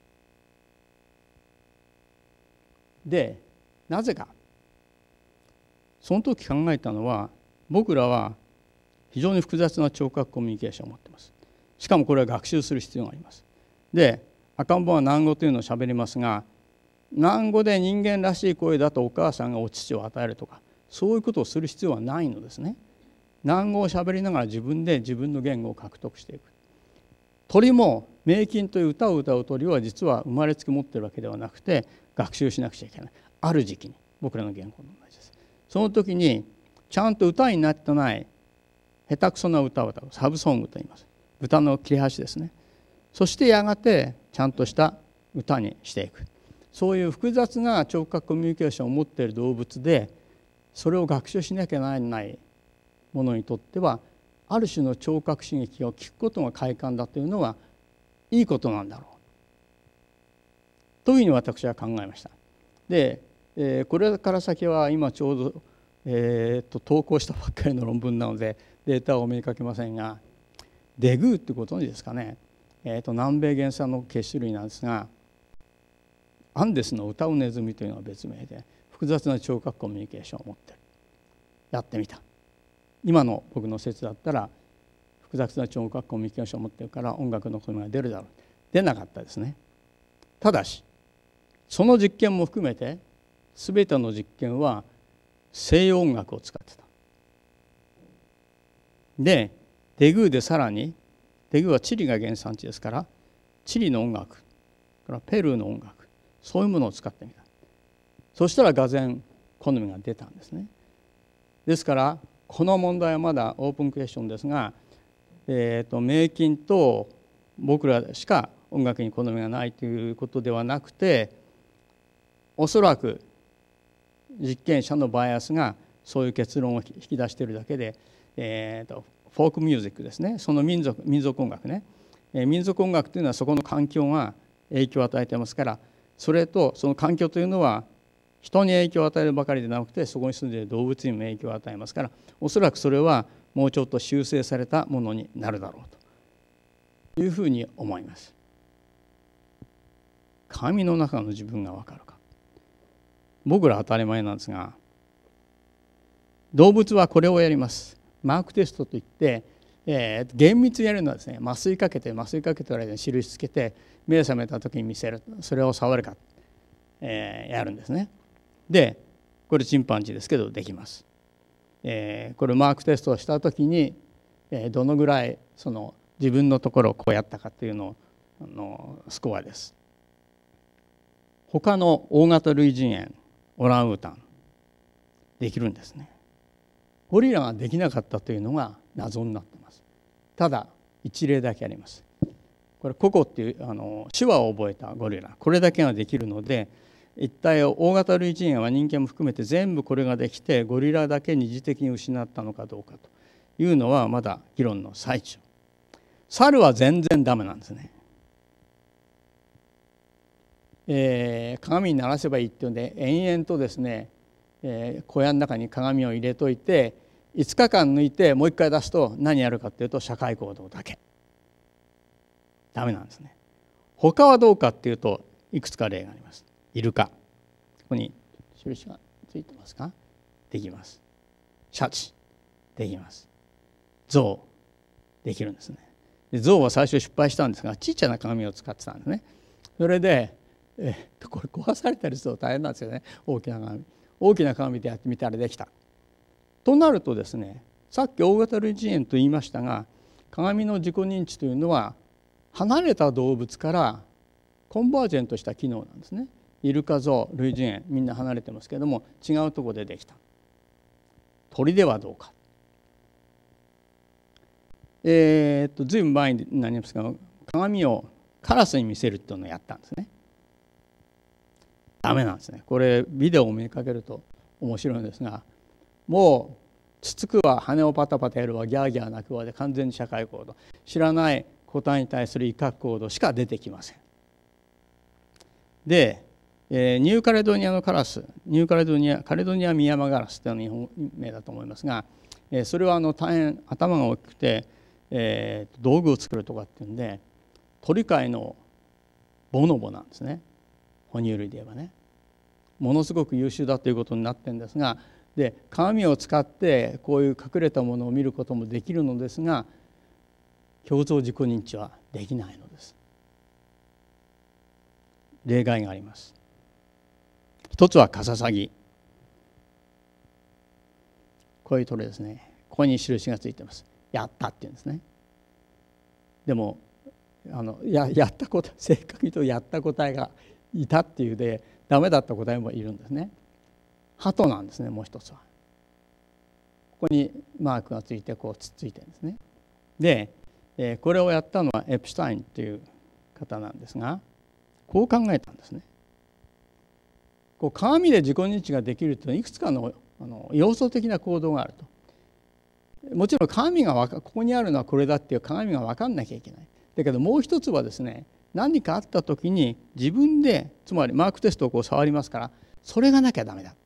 でなぜか、その時考えたのは、僕らは非常に複雑な聴覚コミュニケーションを持っています。しかもこれは学習する必要があります。で赤ん坊は喃語というのをしゃべりますが、喃語で人間らしい声だとお母さんがお乳を与えるとか、そういうことをする必要はないのですね。喃語をしゃべりながら自分で自分の言語を獲得していく。鳥も鳴金という歌を歌う鳥は実は生まれつき持っているわけではなくて、学習しなくちゃいけない。ある時期に、僕らの言語と同じです。その時にちゃんと歌になってない下手くそな歌を歌う、サブソングと言います。歌の切れ端ですね。そしてやがてちゃんとした歌にしていく。そういう複雑な聴覚コミュニケーションを持っている動物で、それを学習しなきゃならないものにとっては、ある種の聴覚刺激を聞くことが快感だというのはいいことなんだろうというふうに私は考えました。で、これから先は今ちょうど、投稿したばっかりの論文なのでデータをお目にかけませんが、デグーってことですかね、南米原産の血種類なんですが、アンデスの歌うネズミというのは別名で、複雑な聴覚コミュニケーションを持ってる。やってみた。今の僕の説だったら複雑な聴覚コミュニケーションを持ってるから音楽の声が出るだろう。出なかったですね。ただしその実験も含めて全ての実験は西洋音楽を使ってた。でデグーでさらに、デグーはチリが原産地ですから、チリの音楽からペルーの音楽、そういうものを使ってみた。そしたらがぜん好みが出たんですね。ですからこの問題はまだオープンクエスチョンですが、迷信と僕らしか音楽に好みがないということではなくて、おそらく実験者のバイアスがそういう結論を引き出しているだけで、フォークミュージックですね、その民族音楽ね、民族音楽というのはそこの環境が影響を与えていますから、それとその環境というのは人に影響を与えるばかりでなくて、そこに住んでいる動物にも影響を与えますから、おそらくそれはもうちょっと修正されたものになるだろうというふうに思います。神の中の自分が分かるか。僕ら当たり前なんですが、動物はこれをやります。マークテストといって、厳密にやるのはですね、麻酔かけてる間に印つけて、目覚めた時に見せる、それを触るか、やるんですね。でこれチンパンジーですけどできます。これマークテストをした時に、どのぐらいその自分のところをこうやったかというのをスコアです。他の大型類人猿、オランウータンできるんですね。ゴリラができなかったというのが謎になっています。ただ一例だけあります。これココっていう手話を覚えたゴリラ、これだけができるので、一体大型類人猿は人間も含めて全部これができて、ゴリラだけ二次的に失ったのかどうかというのはまだ議論の最中。猿は全然ダメなんですね。鏡に鳴らせばいいっていうんで延々とですね、小屋の中に鏡を入れといて5日間抜いてもう一回出すと何やるかっていうと社会行動だけ。ダメなんですね。他はどうかっていうといくつか例があります。イルカ、ここに印がついてますか？できます。シャチできます。ゾウできるんですね。でゾウは最初失敗したんですが、ちっちゃな鏡を使ってたんですね。それでこれ壊されたりすると大変なんですよね。大きな鏡でやってみたらできたとなるとですね、さっき大型類人猿と言いましたが、鏡の自己認知というのは離れた動物からコンバージェントした機能なんですね。イルカ、ゾウ、類人猿みんな離れてますけれども違うところでできた。 砦はどうか。ずいぶん前になりますが、鏡をカラスに見せるっていうのをやったんですね。ダメなんですね。これビデオを見かけると面白いんですが、もうつつくわ、羽をパタパタやるわ、ギャーギャー鳴くわで完全に社会行動、知らない答えに対する威嚇行動しか出てきません。で、ニューカレドニアのカラス、カレドニアミヤマガラスというのが日本名だと思いますが、それは大変頭が大きくて、道具を作るとかっていうんで鳥界のボノボなんですね。哺乳類で言えばね、ものすごく優秀だということになってるんですが、で鏡を使ってこういう隠れたものを見ることもできるのですが、共造自己認知はできないのです。例外があります。一つはカササギ、こういう鳥ですね。ここに印がついてます。やったって言うんですね。でもやった答え、正確に言うとやった答えがいたっていうで、ダメだった答えもいるんですね。鳩なんですね。もう一つはここにマークがついてこうつっついてるんですね。で、これをやったのはエプシュタインという方なんですが、こう考えたんですね。こう鏡で自己認知ができるというのはいくつかの要素的な行動があると。もちろん鏡がここにあるのはこれだっていう鏡が分かんなきゃいけない。だけどもう一つはですね、何かあった時に自分で、つまりマークテストをこう触りますから、それがなきゃダメだ。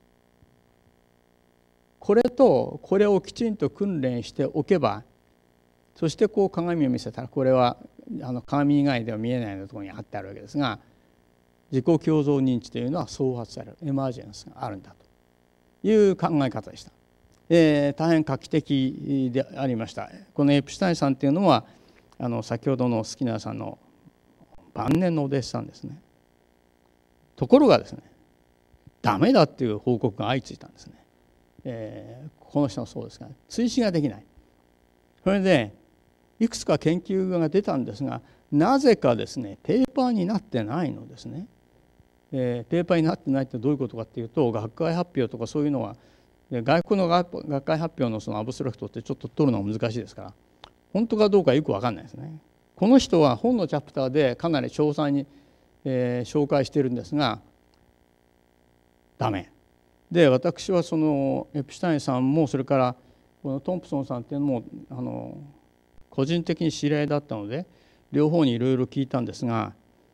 これとこれをきちんと訓練しておけば、そしてこう鏡を見せたら、これは鏡以外では見えないようなところにあってあるわけですが、自己共造認知というのは創発されるエマージェンスがあるんだという考え方でした。大変画期的でありました。このエプシュタインさんというのは先ほどのスキナーさんの晩年のお弟子さんですね。ところがですね、ダメだっていう報告が相次いだんですね。この人はそうですが、追試ができない。それでいくつか研究が出たんですが、なぜかですねペーパーになってないのですね。ペーパーになってないってどういうことかっていうと、学会発表とかそういうのは外国の学会発表のそのアブストラクトってちょっと取るのが難しいですから、本当かどうかよく分かんないですね。この人は本のチャプターでかなり詳細に、紹介しているんですが、ダメで、私はそのエプシュタインさんもそれからこのトンプソンさんっていうのも個人的に知り合いだったので両方にいろいろ聞いたんですが、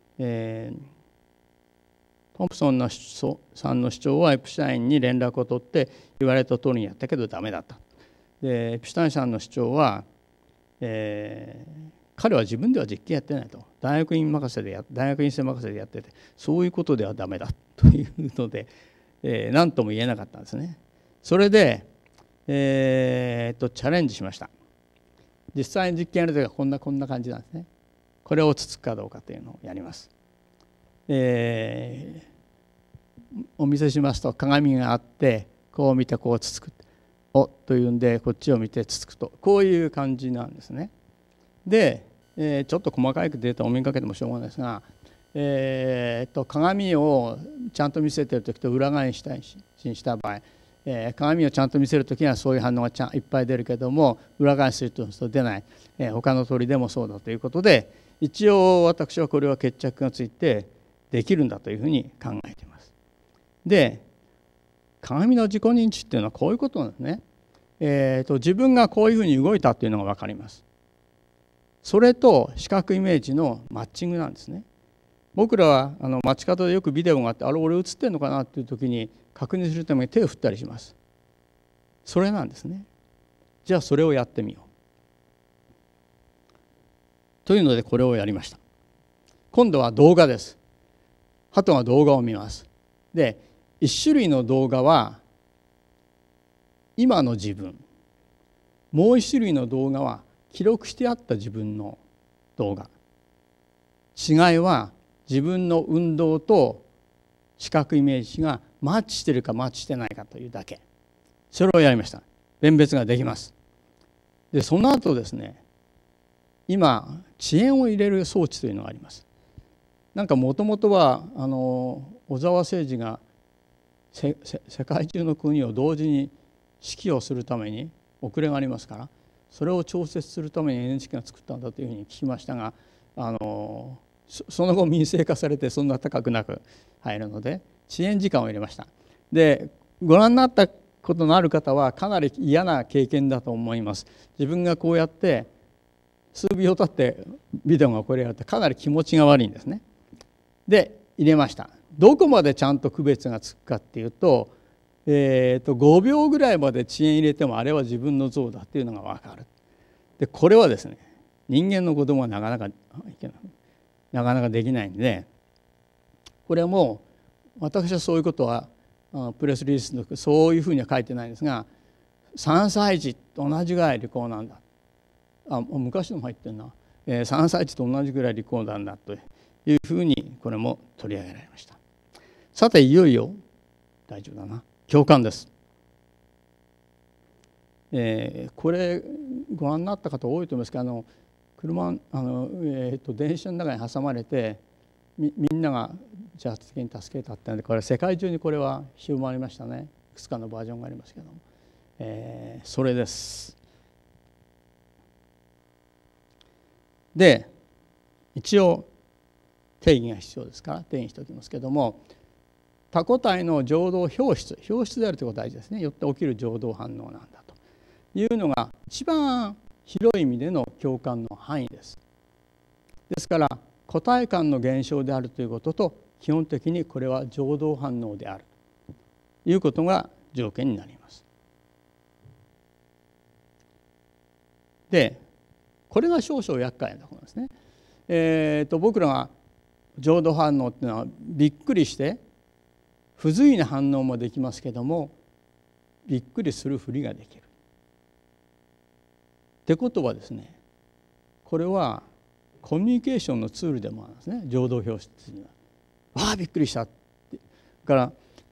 トンプソンさんの主張はエプシュタインに連絡を取って言われた通りにやったけどダメだった。でエプシュタインさんの主張は、彼は自分では実験やってないと、大学院生任せでやってて、そういうことではダメだというので、何とも言えなかったんですね。それで、チャレンジしました。実際に実験やるときはこんな感じなんですね。これをつつくかどうかというのをやります。お見せしますと、鏡があってこう見てこうつつく、おというんでこっちを見てつつくと、こういう感じなんですね。で、ちょっと細かいデータをお見かけてもしょうがないですが、鏡をちゃんと見せてる時と裏返しした場合、鏡をちゃんと見せる時にはそういう反応がいっぱい出るけども、裏返しすると出ない、他の鳥でもそうだということで、一応私はこれは決着がついてできるんだというふうに考えています。で、鏡の自己認知っていうのはこういうことなんですね。自分がこういうふうに動いたっていうのが分かります。それと視覚イメージのマッチングなんですね。僕らは街角でよくビデオがあって、あれ俺映ってんのかなっていう時に確認するために手を振ったりします。それなんですね。じゃあそれをやってみようというのでこれをやりました。今度は動画です。鳩が動画を見ます。で、一種類の動画は今の自分、もう一種類の動画は記録してあった自分の動画。違いは自分の運動と視覚イメージがマッチしているかマッチしてないかというだけ。それをやりました。弁別ができます。でその後ですね、今遅延を入れる装置というのがあります。なんかもともとは小沢誠二が世界中の国を同時に指揮をするために遅れがありますから、それを調節するために NHK が作ったんだというふうに聞きましたが、その後民生化されてそんな高くなく入るので遅延時間を入れました。で、ご覧になったことのある方はかなり嫌な経験だと思います。自分がこうやって数秒経ってビデオがこれやるとかなり気持ちが悪いんですね。で入れました。どこまでちゃんと区別がつくかっていうと、5秒ぐらいまで遅延入れてもあれは自分の像だっていうのが分かる。でこれはですね、人間の子供はなかなかできないんで、これはもう私はそういうことはプレスリリースのそういうふうには書いてないんですが、3歳児と同じぐらい利口なんだ、昔のも入ってるな、3歳児と同じぐらい利口なんだというふうにこれも取り上げられました。さていよいよ大丈夫だな、共感です。これご覧になった方多いと思いますけど、電車の中に挟まれてみんなが自発的に助けたってので、これ世界中にこれは広まりましたね。いくつかのバージョンがありますけども、それです。で一応定義が必要ですから定義しておきますけども、他個体の情動表出であるということが大事ですね。よって起きる情動反応なんだというのが一番広い意味での共感の範囲です。ですから個体間の現象であるということと、基本的にこれは情動反応であるということが条件になります。でこれが少々厄介なところですね。僕らが情動反応っていうのはびっくりして不随意な反応もできますけども、びっくりするふりができる。ってことはですね、これはコミュニケーションのツールでもあるんですね。情動表出にはわあびっくりしたって。から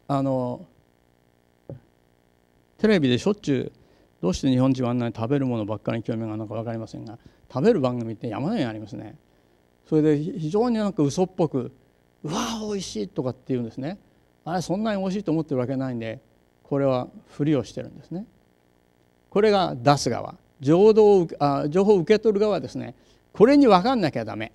テレビでしょっちゅう、どうして日本人はあんなに食べるものばっかりに興味があるのか分かりませんが、食べる番組って山のようにありますね。それで非常になんか嘘っぽくうわあおいしいとかっていうんですね。あれそんなにおいしいと思ってるわけないんで、これはふりをしてるんですね。これが出す側、情報を受け取る側ですね。これに分かんなきゃダメ。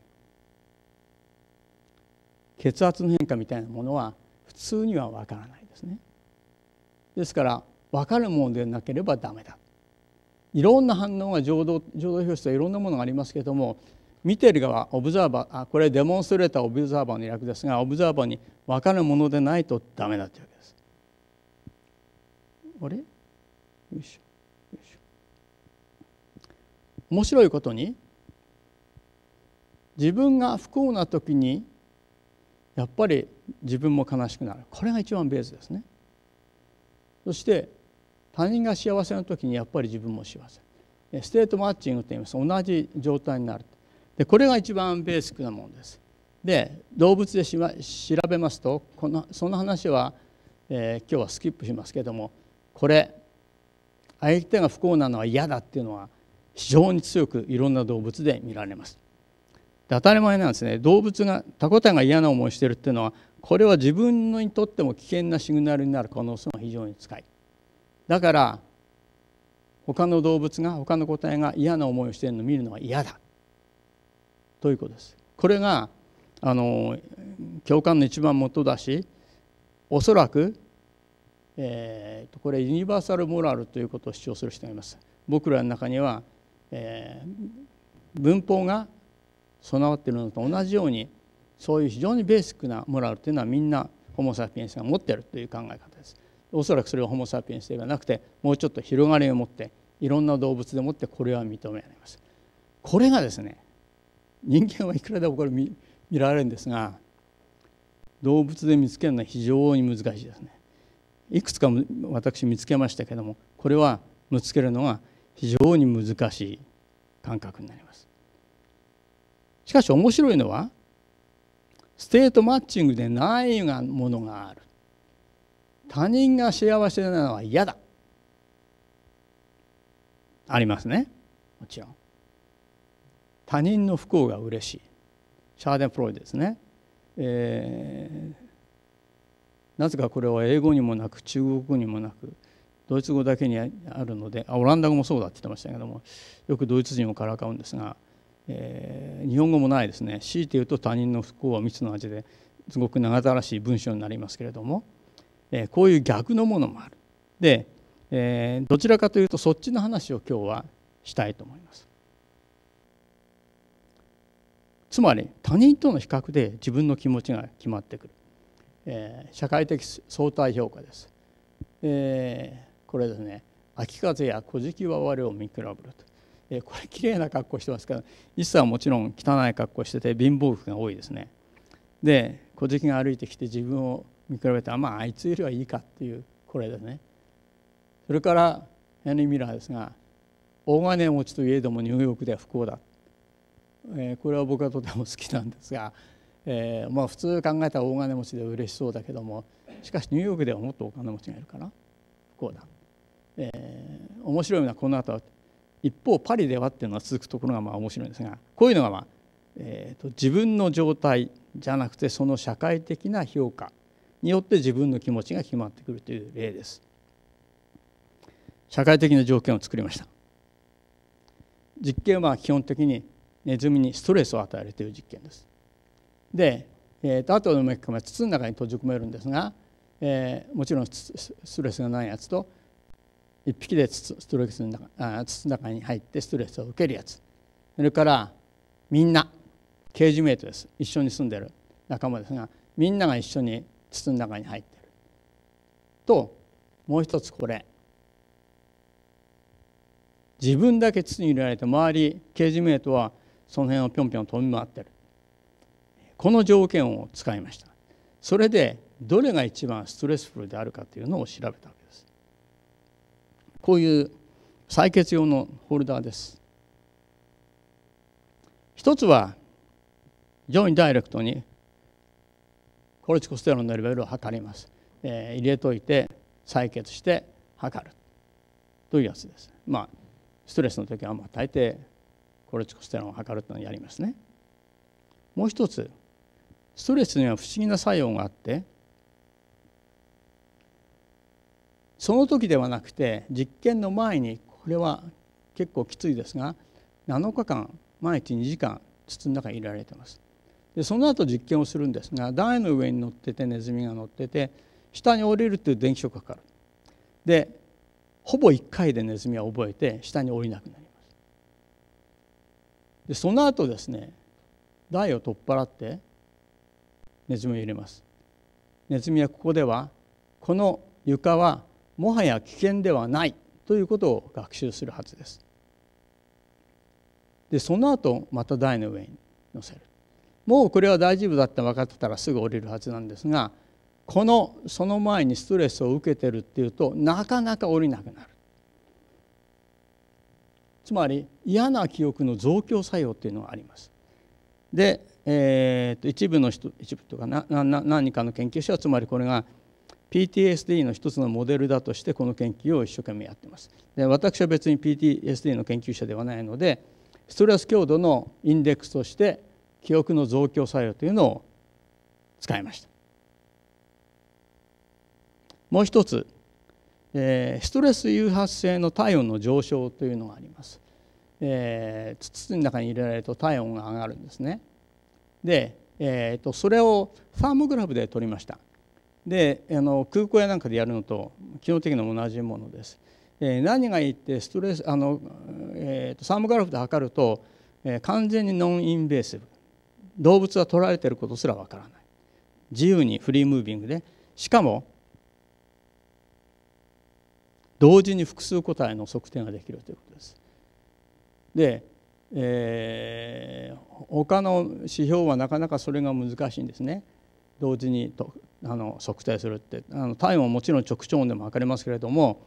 血圧の変化みたいなものは普通には分からないですね。ですから分かるものでなければダメだ。いろんな反応が情動表出はいろんなものがありますけれども、見てる側オブザーバー、これデモンストレーターオブザーバーの略ですが、オブザーバーに分かるものでないとダメだというわけです。あれよいしょ。面白いことに、自分が不幸な時にやっぱり自分も悲しくなる。これが一番ベースですね。そして他人が幸せな時にやっぱり自分も幸せ。ステートマッチングといいますと同じ状態になる。でこれが一番ベーシックなものです。で動物で調べますとその話は、今日はスキップしますけども、これ相手が不幸なのは嫌だっていうのは非常に強くいろんな動物で見られます。で当たり前なんですね。動物が他個体が嫌な思いをしているっていうのは、これは自分にとっても危険なシグナルになる可能性が非常に高い。だから他の動物が他の個体が嫌な思いをしているのを見るのは嫌だということです。これが共感の一番元だし、おそらく、これユニバーサルモラルということを主張する人がいます。僕らの中には、文法が備わっているのと同じように、そういう非常にベーシックなモラルというのはみんなホモ・サピエンスが持っているという考え方です。おそらくそれはホモ・サピエンスではなくて、もうちょっと広がりを持っていろんな動物でもってこれは認められます。これがですね、人間はいくらでもこれ 見られるんですが、動物で見つけるのは非常に難しいですね。いくつか私見つけましたけども、これは見つけるのが非常に難しい感覚になります。しかし面白いのは、ステートマッチングでないものがある。他人が幸せなのは嫌だ。ありますね。もちろん。他人の不幸が嬉しい。シャーデンフロイドですね。なぜかこれは英語にもなく中国語にもなくドイツ語だけにあるので、オランダ語もそうだって言ってましたけども、よくドイツ人をからかうんですが、日本語もないですね。強いて言うと他人の不幸は蜜の味ですごく長たらしい文章になりますけれども、こういう逆のものもある。で、どちらかというとそっちの話を今日はしたいと思います。つまり他人との比較で自分の気持ちが決まってくる、社会的相対評価です。これですね、秋風や小じきは我を見比べると、これきれいな格好してますから、一切はもちろん汚い格好してて貧乏服が多いですね。で、小じきが歩いてきて自分を見比べて、まああいつよりはいいかっていう、これですね。それからヘンリー・ミラーですが、大金持ちといえどもニューヨークでは不幸だ、これは僕はとても好きなんですが、まあ普通考えたら大金持ちで嬉しそうだけども、しかしニューヨークではもっとお金持ちがいるから不幸だ。面白いのはこの後一方パリではっていうのは続くところがまあ面白いんですが、こういうのが自分の状態じゃなくてその社会的な評価によって自分の気持ちが決まってくるという例です。社会的な条件を作りました。実験は基本的にネズミにストレスを与えるという実験です。で、後の巻き込みは筒の中に閉じ込めるんですが、もちろんストレスがないやつと一匹で筒の中に入ってストレスを受けるやつ、それからみんなケージメイトです。一緒に住んでる仲間ですが、みんなが一緒に筒の中に入っていると、もう一つこれ、自分だけ筒に入れられて周りケージメイトはその辺をぴょんぴょん飛び回ってる、この条件を使いました。それでどれが一番ストレスフルであるかというのを調べたわけです。こういう採血用のホルダーです。一つは上位ダイレクトにコルチコステロンのレベルを測ります。入れといて採血して測るというやつです。まあストレスの時はまあ大抵コルチコステロンを測るというのをやりますね。もう一つ、ストレスには不思議な作用があって、その時ではなくて実験の前に、これは結構きついですが7日間毎日2時間筒の中に入れられています。でその後実験をするんですが、台の上に乗っててネズミが乗ってて、下に降りるという電気ショックがかかる。でほぼ1回でネズミは覚えて下に降りなくなります。でその後ですね、台を取っ払ってネズミを入れます。ネズミはここではこの床はもはや危険ではないということを学習するはずです。でその後また台の上に乗せる。もうこれは大丈夫だって分かってたらすぐ降りるはずなんですが、その前にストレスを受けてるっていうとなかなか降りなくなる。つまり嫌な記憶の増強作用っていうのがあります。で、一部とか何人かの研究者は、つまりこれが PTSD の一つのモデルだとしてこの研究を一生懸命やっています。で私は別に PTSD の研究者ではないので、ストレス強度のインデックスとして記憶の増強作用というのを使いました。もう一つ、ストレス誘発性の体温の上昇というのがあります。筒の中に入れられると体温が上がるんですね。で、それをファーモグラフで取りました。で空港やなんかでやるのと基本的に同じものです。何がいいってストレスサーモグラフで測ると、完全にノンインベーシブ、動物は取られていることすらわからない、自由にフリームービングで、しかも同時に複数個体の測定ができるということです。で、他の指標はなかなかそれが難しいんですね。同時に測定するって体温はもちろん直腸温でも測れますけれども、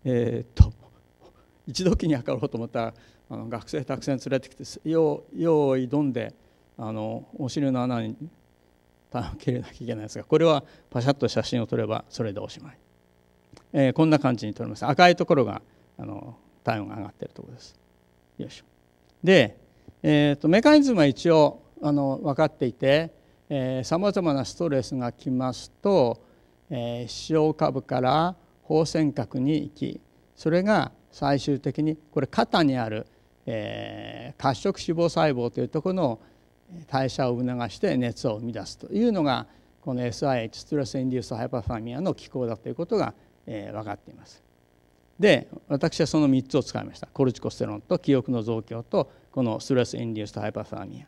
一時に測ろうと思ったら学生たくさん連れてきて用意どんでお尻の穴に体温を切れなきゃいけないですが、これはパシャッと写真を撮ればそれでおしまい。こんな感じに撮れます。赤いところが体温が上がっているところです。よいしょ。で、メカニズムは一応分かっていて、さまざまなストレスがきますと、視床下部から放線核に行き、それが最終的にこれ肩にある、褐色脂肪細胞というところの代謝を促して熱を生み出すというのがこの SIH ストレスインデュースハイパーサーミアの機構だということが分かっています。で、私はその3つを使いました。コルチコステロンと記憶の増強とこのストレスインデュースハイパーサーミア。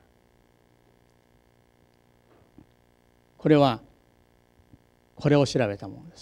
これはこれを調べたもの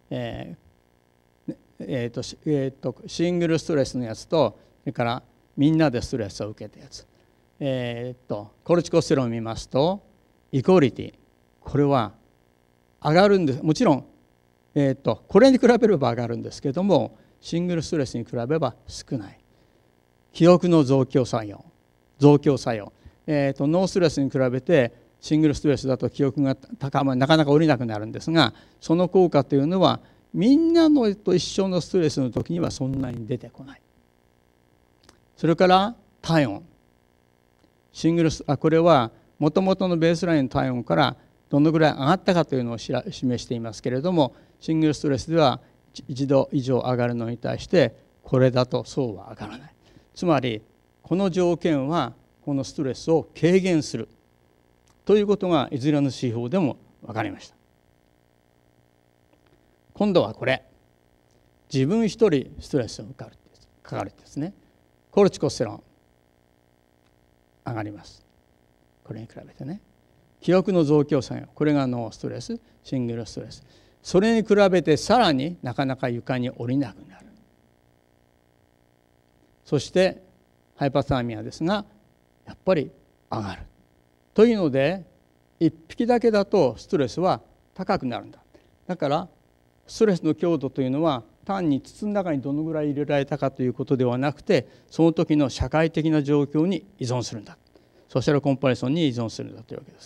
です。シングルストレスのやつと、それからみんなでストレスを受けたやつ。コルチコステロンを見ますとイコーリティ、これは上がるんです。もちろん、これに比べれば上がるんですけども、シングルストレスに比べれば少ない。記憶の増強作用、ノーストレスに比べてシングルストレスだと記憶が高まりなかなか下りなくなるんですが、その効果というのはみんなのと一緒のストレスの時にはそんなに出てこない。それから体温、これはもともとのベースラインの体温からどのぐらい上がったかというのを示していますけれども、シングルストレスでは1度以上上がるのに対してこれだとそうは上がらない。つまりこの条件はこのストレスを軽減するということがいずれの指標でも分かりました。今度はこれ、自分一人ストレスがかかるですね。コルチコステロン上がります。これに比べてね。記憶の増強作用、これがノーストレス、シングルストレス。それに比べてさらになかなか床に降りなくなる。そしてハイパサーミアですが、やっぱり上がるというので、1匹だけだとストレスは高くなるんだ。だからストレスの強度というのは単に筒の中にどのぐらい入れられたかということではなくて、その時の社会的な状況に依存するんだ、ソーシャルコンパレーションに依存するんだというわけです。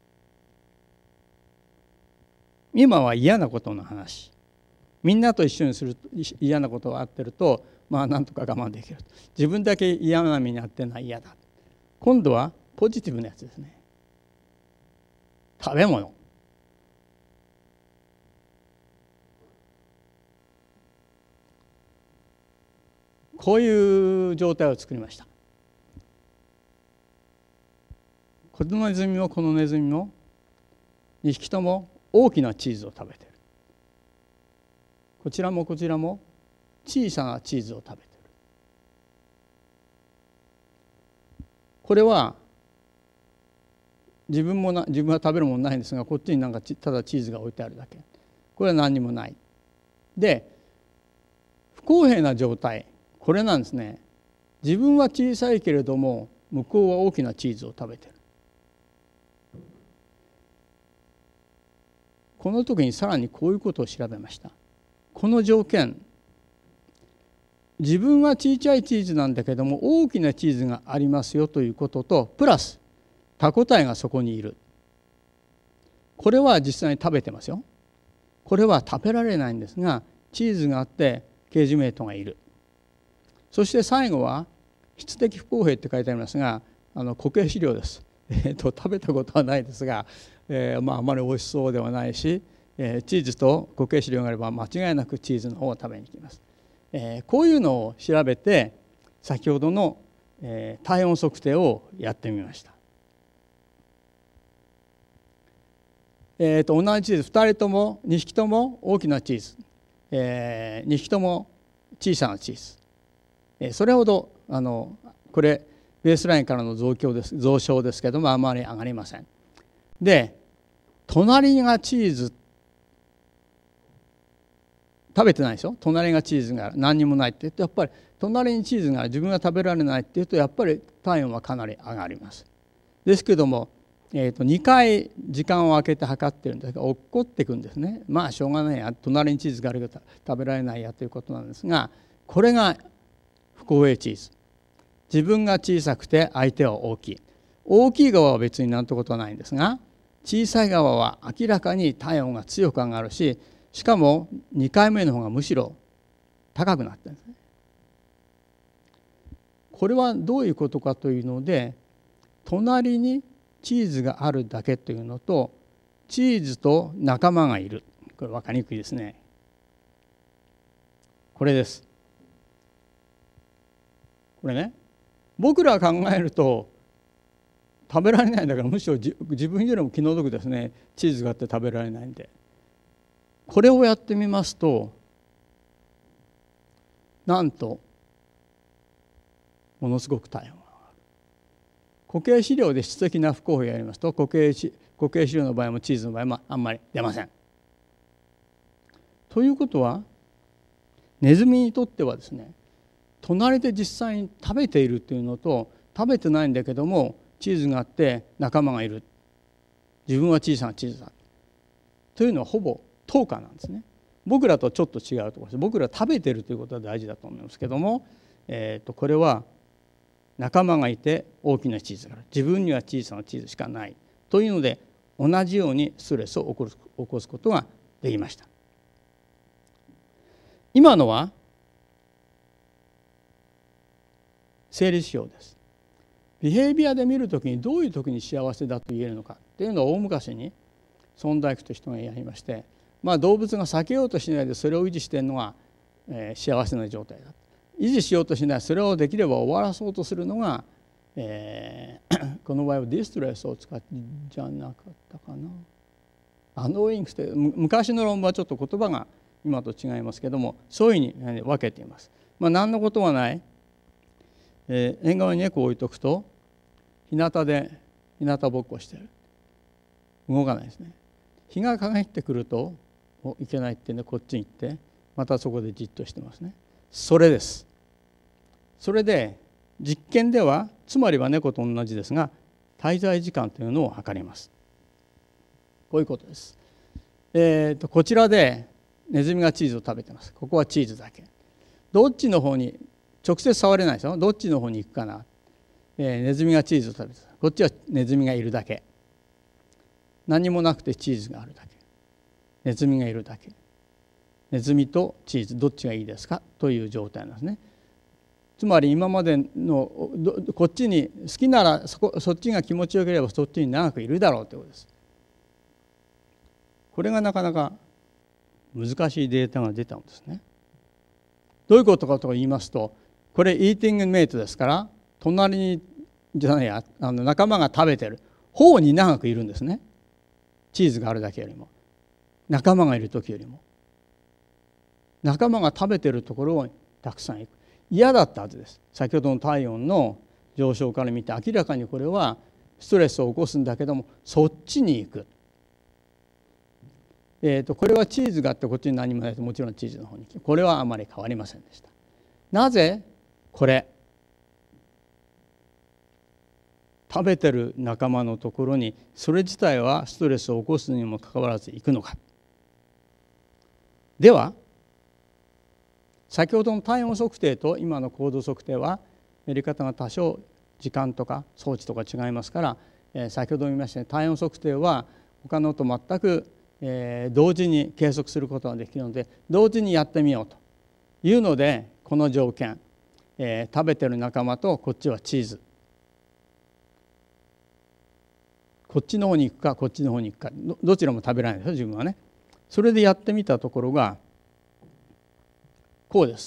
今は嫌なことの話、みんなと一緒にする嫌なことがあってるとなんとか我慢できる。自分だけ嫌な目に遭ってるのは嫌だ。今度はポジティブなやつですね。食べ物、こういう状態を作りました。このネズミもこのネズミも2匹とも大きなチーズを食べている。こちらもこちらも小さなチーズを食べている。これは自分は食べるものないんですが、こっちにただチーズが置いてあるだけ。これは何にもない。で、不公平な状態、これなんですね。自分は小さいけれども向こうは大きなチーズを食べている。この時にさらにこういうことを調べました。この条件、自分は小さいチーズなんだけども大きなチーズがありますよということと、プラス他個体がそこにいる。これは実際に食べてますよ。これは食べられないんですが、チーズがあってケージメイトがいる。そして最後は質的不公平って書いてありますが、固形飼料です。食べたことはないですが、あまり美味しそうではないし、チーズと固形飼料があれば間違いなくチーズの方を食べに行きます。こういうのを調べて先ほどの、体温測定をやってみました。同じチーズ2人とも2匹とも大きなチーズ、2匹とも小さなチーズ、それほどこれベースラインからの増床ですけどもあまり上がりません。で、隣がチーズ食べてないでしょ。隣がチーズがある、何にもないって言うと、やっぱり隣にチーズがある、自分が食べられないって言うとやっぱり体温はかなり上がります。ですけども、2回時間を空けて測ってるんですが落っこっていくんですね。しょうがないや、隣にチーズがあるけど食べられないやということなんですが、これが不公平チーズ。自分が小さくて相手は大きい。大きい側は別になんてことはないんですが、小さい側は明らかに体温が強く上がるし、しかも2回目の方がむしろ高くなってるんですね。これはどういうことかというので、隣にチーズがあるだけというのと、チーズと仲間がいる、これ分かりにくいですね。 これです。これね、僕ら考えると食べられないんだから、むしろ自分よりも気の毒ですね。チーズがあって食べられないんで。これをやってみますと、なんとものすごく体温が上がる。固形飼料で質的な不公平をやりますと、固形飼料の場合もチーズの場合もあんまり出ません。ということは、ネズミにとってはですね、隣で実際に食べているというのと、食べてないんだけどもチーズがあって仲間がいる、自分は小さなチーズだというのはほぼ等価なんですね。僕らとちょっと違うところです。僕ら食べているということは大事だと思いますけども、これは仲間がいて大きなチーズがある、自分には小さなチーズしかないというので、同じようにストレスを起こすことができました。今のは生理指標です。ビヘイビアで見るときにどういうときに幸せだと言えるのかっていうのを大昔にソンダイクという人がやりまして、動物が避けようとしないでそれを維持しているのが、幸せな状態だ。維持しようとしない、それをできれば終わらそうとするのが、この場合はディストレスを使ってじゃなかったかな、アノーイングという昔の論文はちょっと言葉が今と違いますけども、そういうふうに分けています。何のことはない、縁側に猫を置いとくと日向ぼっこしてる、動かないですね。日が陰ってくるといけないってんでこっちに行ってまたそこでじっとしてますね。それです。それで実験では、つまりは猫と同じですが、滞在時間というのを測ります。こういうことです。こちらでネズミがチーズを食べてます。ここはチーズだけ。どっちの方に直接触れないですよ。どっちの方に行くかな。ネズミがチーズを食べてる。こっちはネズミがいるだけ。何もなくてチーズがあるだけ。ネズミがいるだけ。ネズミとチーズどっちがいいですかという状態なんですね。つまり今までのこっちに好きならそっちが気持ちよければそっちに長くいるだろうということです。これがなかなか難しいデータが出たんですね。どういうことかと言いますと、これイーティングメイトですから、隣にじゃないや仲間が食べてる方に長くいるんですね。チーズがあるだけよりも、仲間がいる時よりも仲間が食べてるところをたくさん行く。嫌だったはずです。先ほどの体温の上昇から見て明らかにこれはストレスを起こすんだけども、そっちに行く。これはチーズがあってこっちに何もないと、もちろんチーズの方に行く。これはあまり変わりませんでした。なぜこれ食べてる仲間のところにそれ自体はストレスを起こすにもかかわらず行くのか。では先ほどの体温測定と今の行動測定はやり方が多少時間とか装置とか違いますから、先ほども言いましたね、体温測定は他のと全く、同時に計測することができるので、同時にやってみようというので、この条件、食べてる仲間とこっちはチーズ、こっちの方に行くかこっちの方に行くか、どちらも食べられないですよ自分はね。それでやってみたところがこうです。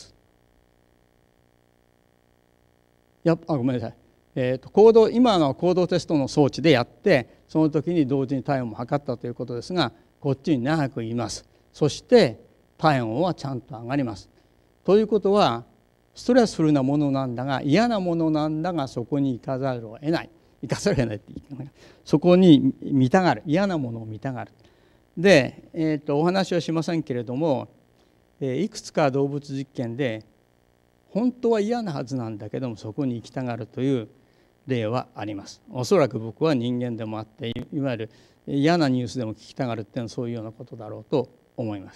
ごめんなさい。今の行動テストの装置でやって、その時に同時に体温も測ったということですが、こっちに長くいます。そして体温はちゃんと上がります。ということはストレスフルなものなんだが、嫌なものなんだが、そこに行かざるを得ない。行かざるを得ないって言う、そこに見たがる、嫌なものを見たがる。で、お話はしませんけれども、いくつか動物実験で本当は嫌なはずなんだけどもそこに行きたがるという例はあります。おそらく僕は人間でもあって、いわゆる嫌なニュースでも聞きたがるっていうのはそういうようなことだろうと思います。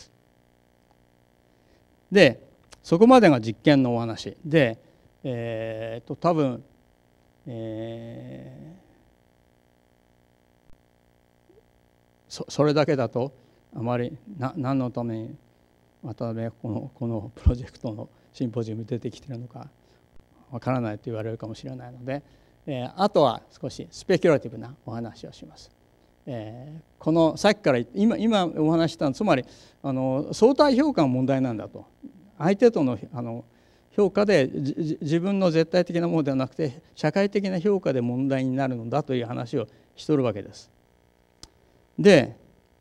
で、そこまでが実験のお話で、多分、それだけだとあまり何のために渡辺このプロジェクトのシンポジウムに出てきているのかわからないと言われるかもしれないので、あとは少しスペキュラティブなお話をします。このさっきから今お話したのは、つまり相対評価の問題なんだと。 相手との評価で自分の絶対的なものではなくて社会的な評価で問題になるのだという話をしとるわけです。で、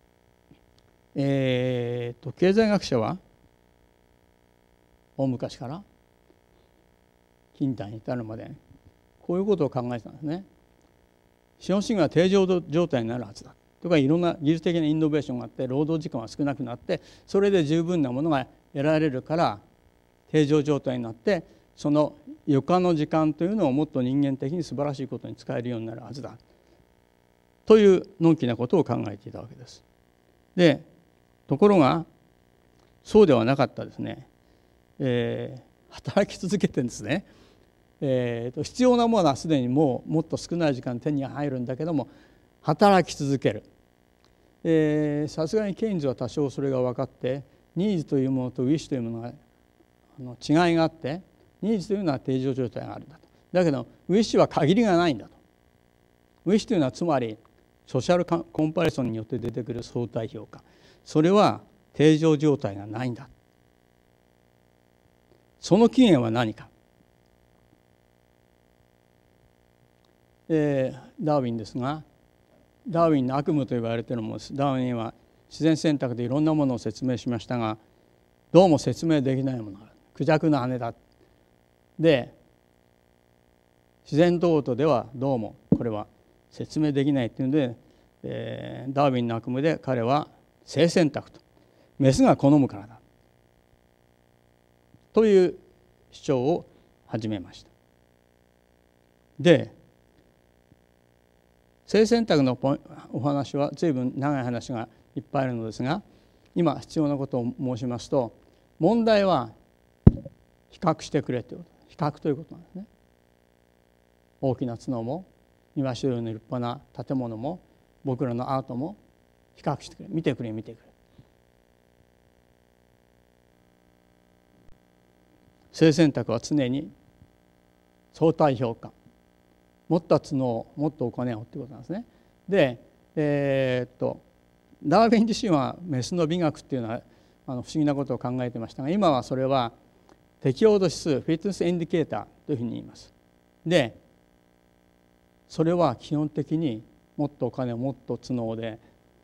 経済学者は大昔から近代に至るまでこういうことを考えてたんですね。資本主義は定常状態になるはずだとか、いろんな技術的なイノベーションがあって労働時間は少なくなってそれで十分なものが得られるから定常状態になって、その余暇の時間というのをもっと人間的に素晴らしいことに使えるようになるはずだというのんきなことを考えていたわけです。でところがそうではなかったですね。働き続けてるんですね。必要なものはすでにもっと少ない時間手に入るんだけども働き続ける。さすがにケインズは多少それが分かって、ニーズというものとウィッシュというものが違いがあって、ニーズというのは定常状態があるんだと。だけどウィッシュは限りがないんだと。ウィッシュというのはつまりソーシャルコンパレーションによって出てくる相対評価、それは定常状態がないんだ。その起源は何か。ダーウィンですが、ダーウィンの悪夢と言われているものです。ダーウィンは自然選択でいろんなものを説明しましたが、どうも説明できないものがある。クジャクの羽だ。で自然道徳ではどうもこれは説明できないというので、ダーウィンの悪夢で彼は性選択と、メスが好むからだという主張を始めました。で性選択のお話は随分長い話がいっぱいあるのですが、今必要なことを申しますと、問題は比較してくれということ、比較ということなんですね。大きな角も庭師のような立派な建物も僕らのアートも比較してくれ、見てくれ見てくれ。性選択は常に相対評価、持った角をもっとお金をってことなんですね。で、ダーウィン自身はメスの美学っていうのは不思議なことを考えてましたが、今はそれは適応度指数、フィットネスインディケーターというふうに言います。でそれは基本的にもっとお金をもっと角で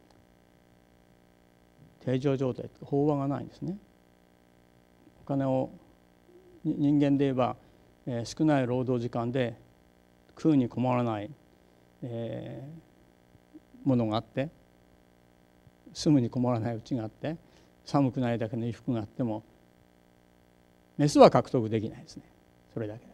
定常状態って飽和がないんですね。お金を人間で言えば、少ない労働時間で食うに困らない、ものがあって、住むに困らないうちがあって、寒くないだけの衣服があってもメスは獲得できないですね。それだけで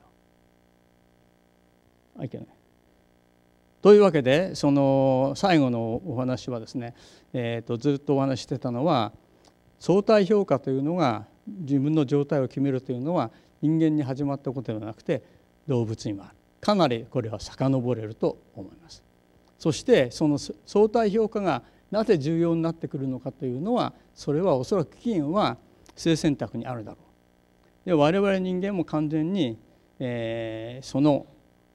はいけない。というわけでその最後のお話はですね、ずっとお話ししてたのは、相対評価というのが自分の状態を決めるというのは人間に始まったことではなくて動物にもある。かなりこれは遡れると思います。そしてその相対評価がなぜ重要になってくるのかというのは、それはおそらく起源は性選択にあるだろう。で我々人間も完全に、その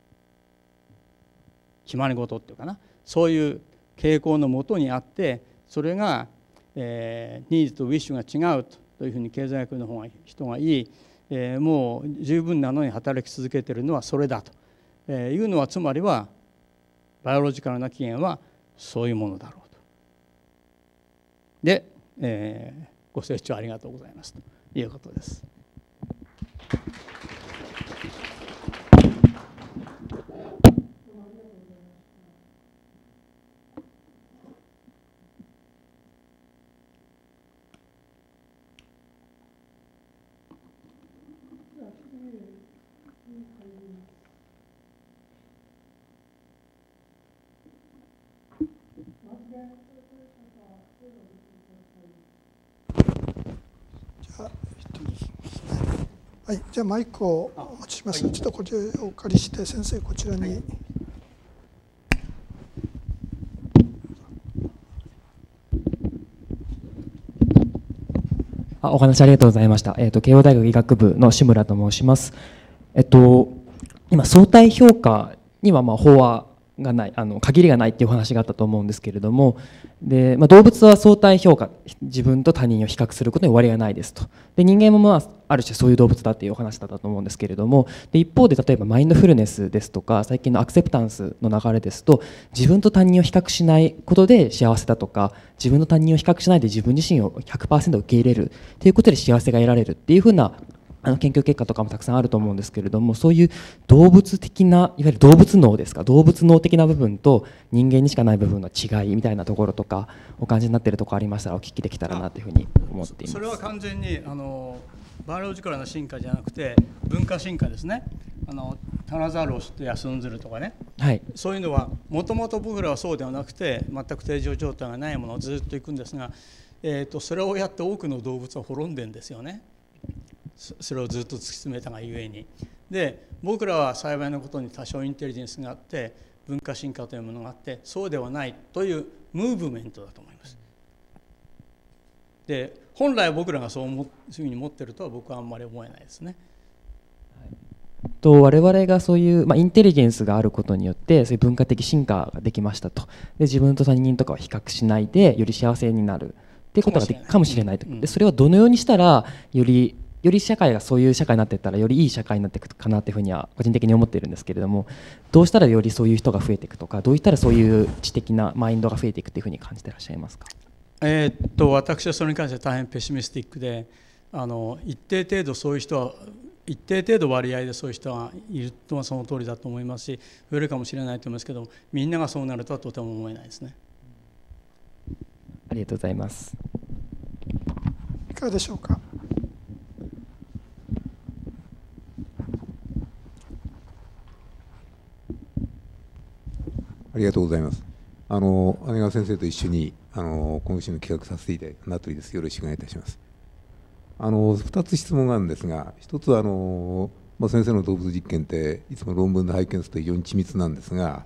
決まり事っていうかな、そういう傾向のもとにあって、それが、ニーズとウィッシュが違うというふうに経済学の人が言い、もう十分なのに働き続けているのはそれだと、いうのは、つまりはバイオロジカルな起源はそういうものだろうと。で、ご清聴ありがとうございますということです。 はい、じゃあマイクをお持ちします。ちょっとこちらをお借りして、先生こちらに。 お話ありがとうございました。慶応大学医学部の志村と申します。今相対評価には飽和がない、限りがないっていうお話があったと思うんですけれども、で、動物は相対評価、自分と他人を比較することに終わりがないですと。で、人間もある種そういう動物だっていうお話だったと思うんですけれども、で一方で例えばマインドフルネスですとか最近のアクセプタンスの流れですと、自分と他人を比較しないことで幸せだとか、自分と他人を比較しないで自分自身を 100% 受け入れるということで幸せが得られるっていうふうな研究結果とかもたくさんあると思うんですけれども、そういう動物的な、いわゆる動物脳ですか、動物脳的な部分と人間にしかない部分の違いみたいなところとかお感じになっているところありましたらお聞きできたらなというふうに思っています。 それは完全にバイオロジカルな進化じゃなくて文化進化ですね。タナザウルスとヤスンズルとかね、はい、そういうのはもともと僕らはそうではなくて全く定常状態がないものをずっといくんですが、それをやって多くの動物は滅んでんですよね。それをずっと突き詰めたがゆえに。で僕らは幸いなことに多少インテリジェンスがあって文化進化というものがあって、そうではないというムーブメントだと思います。で本来僕らがそういうふうに持ってるとは僕はあんまり思えないですね。 我々がそういう、インテリジェンスがあることによってそういう文化的進化ができましたと。で自分と他人とかを比較しないでより幸せになるっていうことができるかもしれないと。でそれをどのようにしたらより社会がそういう社会になっていったらよりいい社会になっていくかなというふうには個人的に思っているんですけれども、どうしたらよりそういう人が増えていくとか、どういったらそういう知的なマインドが増えていくというふうに感じていらっしゃいますか。 私はそれに関して大変ペシミスティックで、一定程度そういう人は一定程度割合でそういう人がいるとはその通りだと思いますし、増えるかもしれないと思いますけど、みんながそうなるとはとても思えないですね。 ありがとうございます。 いかがでしょうか。 ありがとうございます。姉川先生と一緒に今週の企画させていただいた名取です。よろしくお願いいたします。2つ質問があるんですが、1つは先生の動物実験っていつも論文で拝見すると非常に緻密なんですが、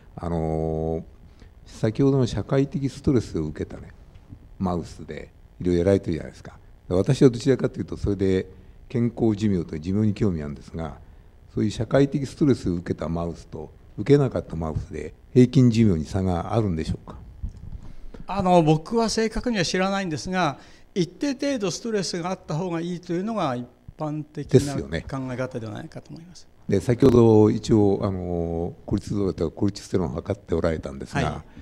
先ほどの社会的ストレスを受けたねマウスでいろいろやられてるじゃないですか。私はどちらかというとそれで健康寿命という寿命に興味あるんですが、そういう社会的ストレスを受けたマウスと受けなかったマウスで平均寿命に差があるんでしょうか。 僕は正確には知らないんですが、一定程度ストレスがあった方がいいというのが一般的な考え方ではないかと思います。 で先ほど一応コルチゾールとかコルチステロンを測っておられたんですが、はい、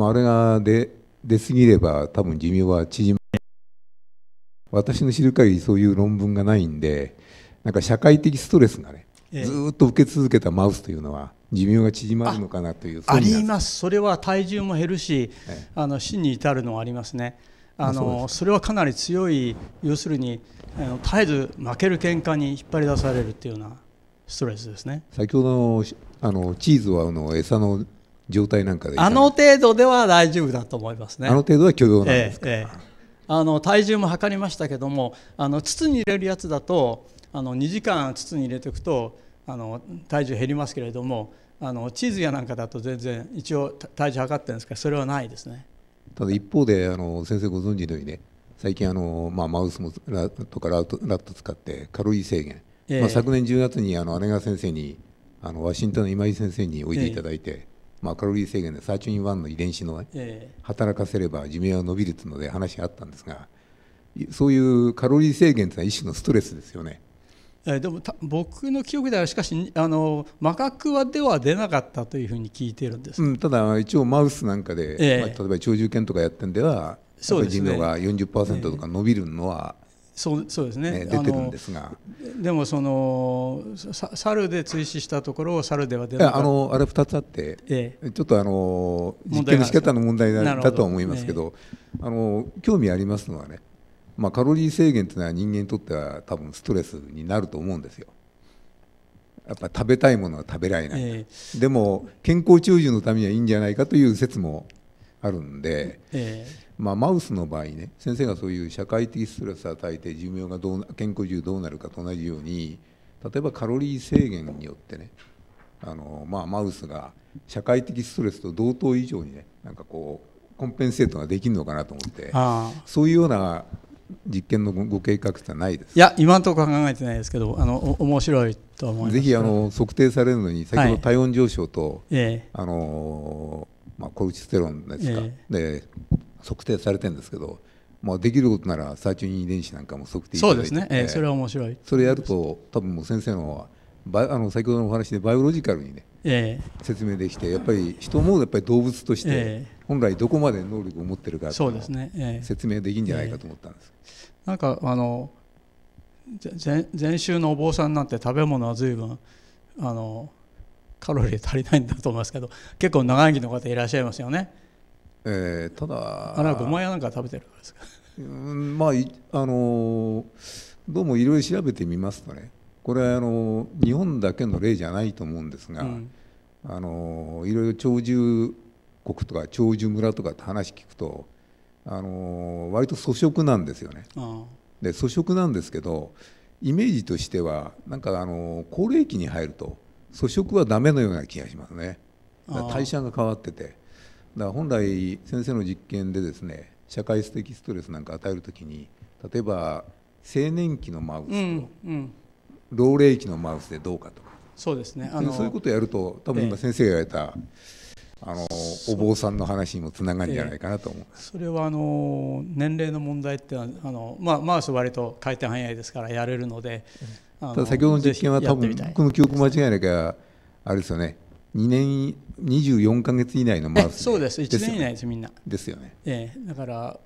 あれが出過ぎれば多分寿命は縮まる。私の知る限りそういう論文がないんで、なんか社会的ストレスがね、ずっと受け続けたマウスというのは寿命が縮まるのかなという。 あります。それは体重も減るし、死に至るのはありますね。それはかなり強い、要するに絶えず負ける喧嘩に引っ張り出されるっていうようなストレスですね。 先ほどのチーズは餌の状態なんかで程度では大丈夫だと思いますね。 程度は許容なんですか。 体重も測りましたけども、筒に入れるやつだと2時間筒に入れておくと体重減りますけれども、チーズやなんかだと全然一応体重測ってるんですけど、それはないですね。 ただ一方で先生ご存知のようにね、最近マウスもとかラット使ってカロリー制限、昨年10月に姉川先生にワシントンの今井先生においでいただいて、カロリー制限でサーチュイン1の遺伝子の、働かせれば寿命が伸びるというので話があったんですが、そういうカロリー制限というのは一種のストレスですよね。 でも僕の記憶ではしかしマカクワでは出なかったというふうに聞いているんです、 ただ一応マウスなんかで、例えば長寿犬とかやってるんでは寿命が 40% とか伸びるのは、 そうですね、 出てるんですが、 でも猿で追試したところ猿では出なかった。 あれ2つあって、ちょっと実験の仕方の問題だとは思いますけど、興味ありますのはね、カロリー制限というのは人間にとっては多分ストレスになると思うんですよ。やっぱ食べたいものは食べられない、でも健康長寿のためにはいいんじゃないかという説もあるんで、マウスの場合ね、先生がそういう社会的ストレスを与えて寿命が健康寿命どうなるかと同じように、例えばカロリー制限によってね、マウスが社会的ストレスと同等以上にね、なんかこうコンペンセートができるのかなと思って、そういうような実験のご計画ってないですか？ いや、今のところ考えてないですけど、面白いと思います。 ぜひ測定されるのに、先ほど体温上昇と、コルチステロンですか、で測定されてるんですけど、できることならサーチュイン遺伝子なんかも測定いただいて、 そうですね、それは面白い。 それやると多分もう先生の先ほどのお話でバイオロジカルにね、説明できて、やっぱり人もやっぱり動物として本来どこまで能力を持ってるかっていうのを説明できるんじゃないかと思ったんです。 なんか前週のお坊さんなんて食べ物は随分カロリー足りないんだと思いますけど、結構長生きの方いらっしゃいますよね。ただあれはごまやなんか食べてるからですか？ どうもいろいろ調べてみますとね、これは日本だけの例じゃないと思うんですが、いろいろ長寿国とか長寿村とかって話聞くと、割と粗食なんですよね。で粗食なんですけど、イメージとしてはなんか高齢期に入ると粗食はダメのような気がしますね。だから代謝が変わってて、だから本来先生の実験でですね、社会的ストレスなんか与えるときに、例えば青年期のマウスと老齢期のマウスでどうかとか、そうですね、そういうことをやると、多分今先生が言われたお坊さんの話にもつながるんじゃないかなと思う。 それは年齢の問題ってマウス割と回転早いですからやれるので、 ただ先ほどの実験は多分僕の記憶間違いなきゃあれですよね、2年24ヶ月以内のマウス、 そうです、1年以内です、みんなですよね。 だから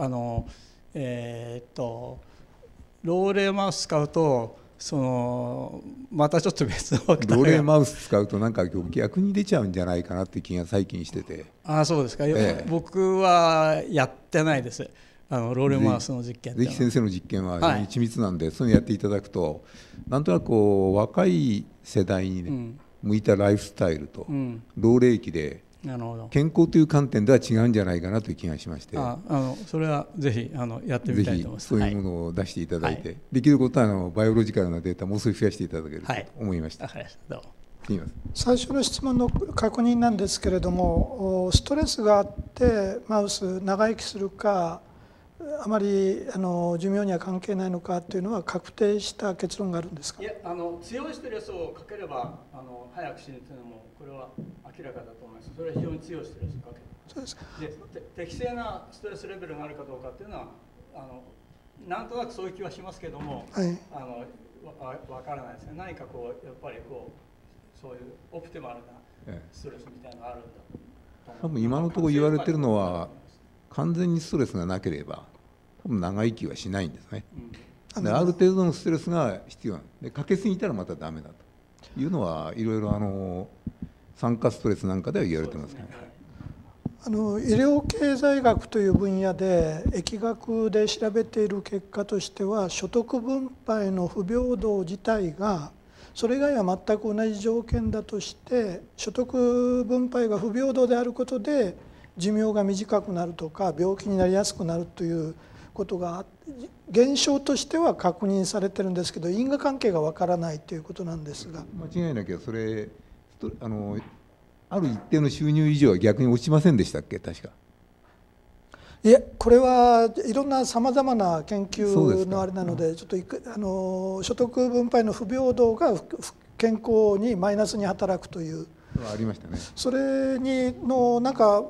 老齢マウス使うとまたちょっと別の老齢マウス使うとなんか逆に出ちゃうんじゃないかなって気が最近してて。 そうですか、僕はやってないです、老齢マウスの実験。 ぜひ先生の実験は非常に緻密なんで、そういうのやっていただくと、なんとなく若い世代にね、向いたライフスタイルと老齢期で健康という観点では違うんじゃないかなという気がしまして、 それはぜひやってみたいと思います。 ぜひそういうものを出していただいて、できることはバイオロジカルなデータもう少し増やしていただけると思いました。 最初の質問の確認なんですけれども、ストレスがあってマウス長生きするか、あまり寿命には関係ないのかというのは確定した結論があるんですか？いや、 強いストレスをかければ早く死ぬというのもこれは明らかだと思います。それは非常に強いストレスをかける。そうですか。で適正なストレスレベルがあるかどうかというのはなんとなくそういう気はしますけども、わからないですね。何かやっぱりそういうオプティマルなストレスみたいなのがあるんだ多分今のところ言われてるのは、完全にストレスがなければ多分長生きはしないんですね。である程度のストレスが必要なんで、かけすぎたらまたダメだというのはいろいろ酸化ストレスなんかでは言われてますけど、 医療経済学という分野で疫学で調べている結果としては、所得分配の不平等自体がそれ以外は全く同じ条件だとして、所得分配が不平等であることで寿命が短くなるとか病気になりやすくなるということが現象としては確認されてるんですけど、因果関係がわからないということなんですが。 間違いなきゃそれある一定の収入以上は逆に落ちませんでしたっけ、確か。 いえ、これはいろんなさまざまな研究のあれなので、ちょっと所得分配の不平等が健康にマイナスに働くというありましたね。 それになんか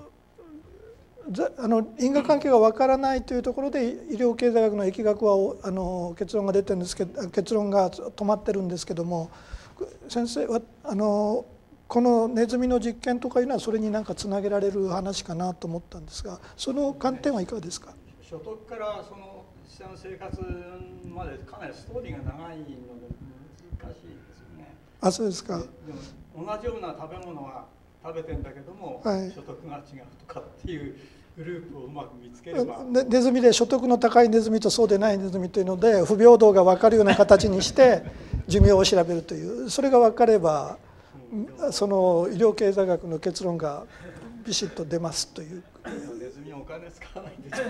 因果関係がわからないというところで医療経済学の疫学は結論が出てるんですけど、結論が止まってるんですけども、先生はこのネズミの実験とかいうのはそれになんかつなげられる話かなと思ったんですが、その観点はいかがですか？ 所得から資産生活までかなりストーリーが長いので難しいですよね。 そうですか。 でも同じような食べ物は食べてんだけども、所得が違うとかっていうグループをうまく見つければ、 ネズミで所得の高いネズミとそうでないネズミというので不平等が分かるような形にして寿命を調べるという、それが分かればその医療経済学の結論がビシッと出ますという。 ネズミはお金使わないんですよ。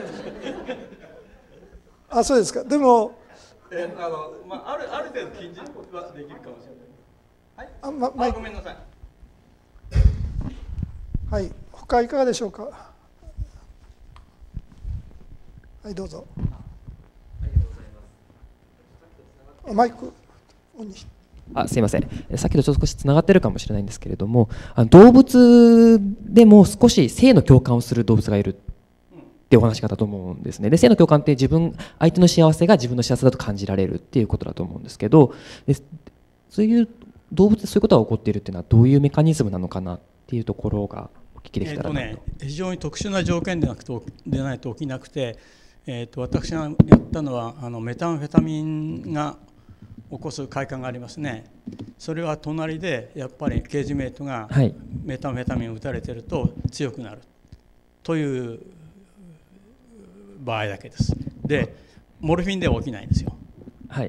そうですか。でもある程度禁じはできるかもしれない。ごめんなさい。 はい、他いかがでしょうか。はい、どうぞ。 マイクオンに。 すいません、さっきとちょっと少しつながってるかもしれないんですけれども、動物でも少し性の共感をする動物がいるってお話し方だと思うんですね。で、性の共感って相手の幸せが自分の幸せだと感じられるっていうことだと思うんですけど、そういう動物でそういうことが起こっているっていうのはどういうメカニズムなのかなっていうところがお聞きできたらなと。 非常に特殊な条件でないと起きなくて、私がやったのはメタンフェタミンが起こす快感がありますね。それは隣でやっぱりケージメイトがメタンフェタミンを打たれてると強くなるという場合だけです。で、モルフィンでは起きないんですよ。 はい。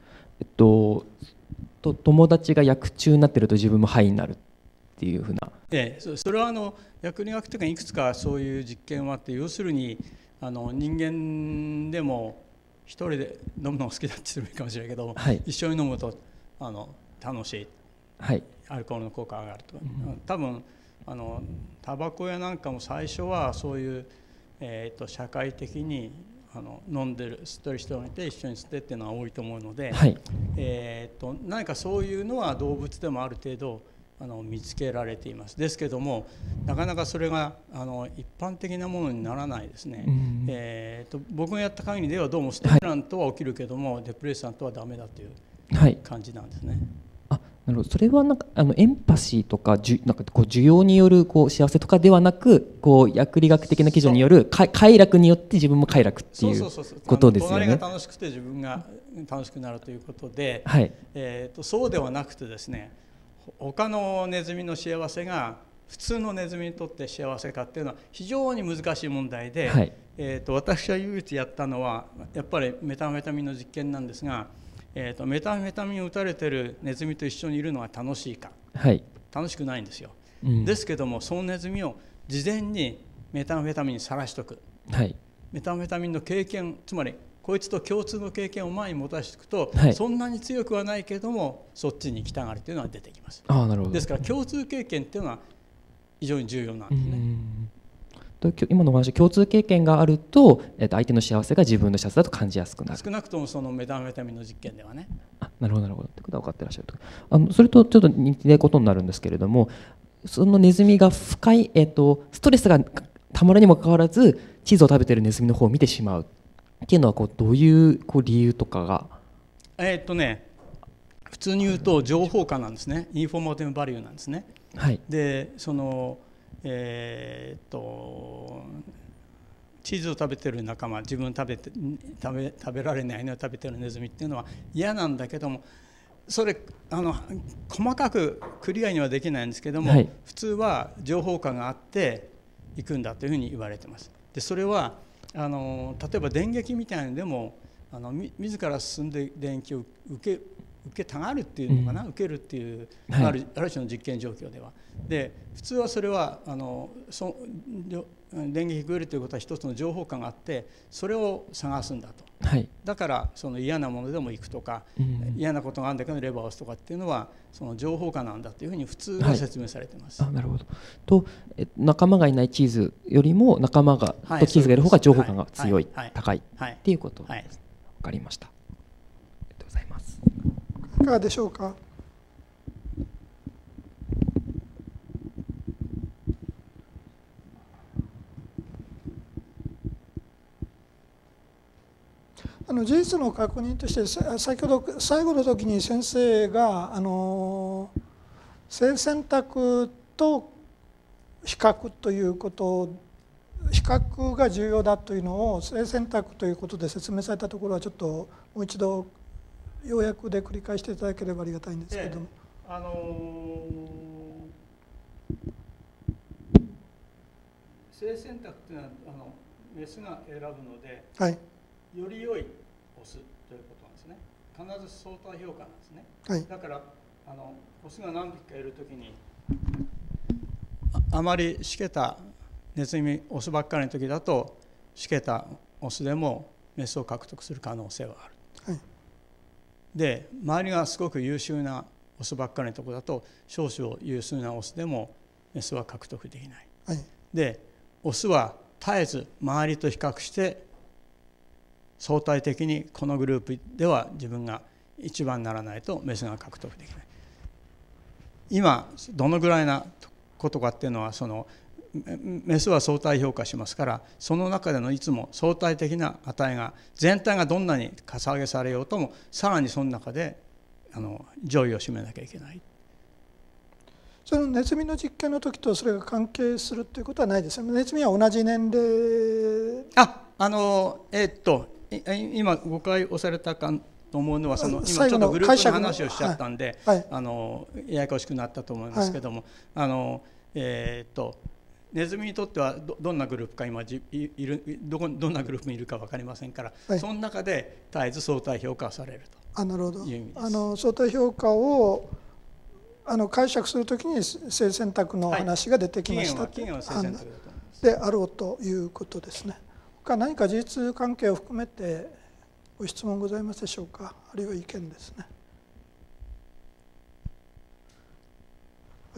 友達が薬中になってると自分も肺になるっていうふうな。 それは薬理学的にいくつかそういう実験はあって、要するに人間でも一人で飲むのが好きだってするかもしれないけど、一緒に飲むと楽しい、アルコールの効果が上がると。多分タバコやなんかも最初はそういう、社会的に飲んでる吸ってる人がいて一緒に吸ってっていうのは多いと思うので、何かそういうのは動物でもある程度見つけられています。ですけどもなかなかそれが一般的なものにならないですね。僕がやった限りではどうもステムラントは起きるけども、デプレッサントはダメだという感じなんですね。 なるほど。それはなんかエンパシーとかなんか需要による幸せとかではなく、薬理学的な基準による快楽によって自分も快楽っていうことですよね。 隣が楽しくて自分が楽しくなるということで、そうではなくてですね、他のネズミの幸せが普通のネズミにとって幸せかっていうのは非常に難しい問題で、私が唯一やったのはやっぱりメタンフェタミンの実験なんですが、メタンフェタミンを打たれてるネズミと一緒にいるのは楽しいか、楽しくないんですよ。ですけどもそのネズミを事前にメタンフェタミンにさらしとく、メタンフェタミンの経験、つまりこいつと共通の経験を前に持たせておくと、そんなに強くはないけどもそっちに行きたがるというのが出てきます。ですから共通経験っていうのは非常に重要なんですね。 今のお話、共通経験があると相手の幸せが自分の幸せだと感じやすくなる。 少なくともそのメタンフェタミンの実験ではね。 なるほどなるほど。ということは分かってらっしゃると。それとちょっと似てることになるんですけれども、そのネズミが深い、ストレスがたまるにもかかわらずチーズを食べているネズミの方を見てしまうっていうのはどういう理由とかが。 普通に言うと情報化なんですね。インフォマティブバリューなんですね。でチーズを食べてる仲間、自分食べられないのを食べてるネズミっていうのは嫌なんだけども、それ細かくクリアにはできないんですけども、普通は情報化があっていくんだというふうに言われてます。でそれは例えば電撃みたいなのでも自ら進んで電撃を受けたがるっていうのかな、受けるっていうある種の実験状況では。で普通はそれは電撃を受けるということは一つの情報化があってそれを探すんだと。だからその嫌なものでも行くとか、嫌なことがあるんだけどレバーを押すとかっていうのはその情報化なんだというふうに普通は説明されています。 なるほど。と仲間がいないチーズよりも仲間がとチーズがいる方が情報感が強い、高いっていうことです。わかりました。ありがとうございます。 いかがでしょうか。事実の確認として先ほど最後の時に先生が性選択と比較ということ比較が重要だというのを性選択ということで説明されたところはちょっともう一度要約で繰り返していただければありがたいんですけれども。 性選択というのはメスが選ぶので、より良いオスということなんですね。必ず相対評価なんですね。だからオスが何匹かいるときにあまりしけたネズミオスばっかりの時だとしけたオスでもメスを獲得する可能性はある。で周りがすごく優秀なオスばっかりのところだと少々優秀なオスでもメスは獲得できない。でオスは絶えず周りと比較して相対的にこのグループでは自分が一番にならないとメスが獲得できない。今どのぐらいなことかっていうのは、そのメスは相対評価しますから、その中でのいつも相対的な値が、全体がどんなにかさ上げされようとも、さらにその中で上位を占めなきゃいけない。 そのネズミの実験の時とそれが関係するということはないですよね。ネズミは同じ年齢。 今誤解をされたかと思うのは、今ちょっとグループの話をしちゃったんで、ややこしくなったと思いますけども、ネズミにとってはどんなグループか今どんなグループにいるか分かりませんから、その中で絶えず相対評価されるという意味です。 相対評価を解釈するときに性選択の話が出てきましたであろうということですね。他何か事実関係を含めてご質問ございますでしょうか。あるいは意見ですね。はい、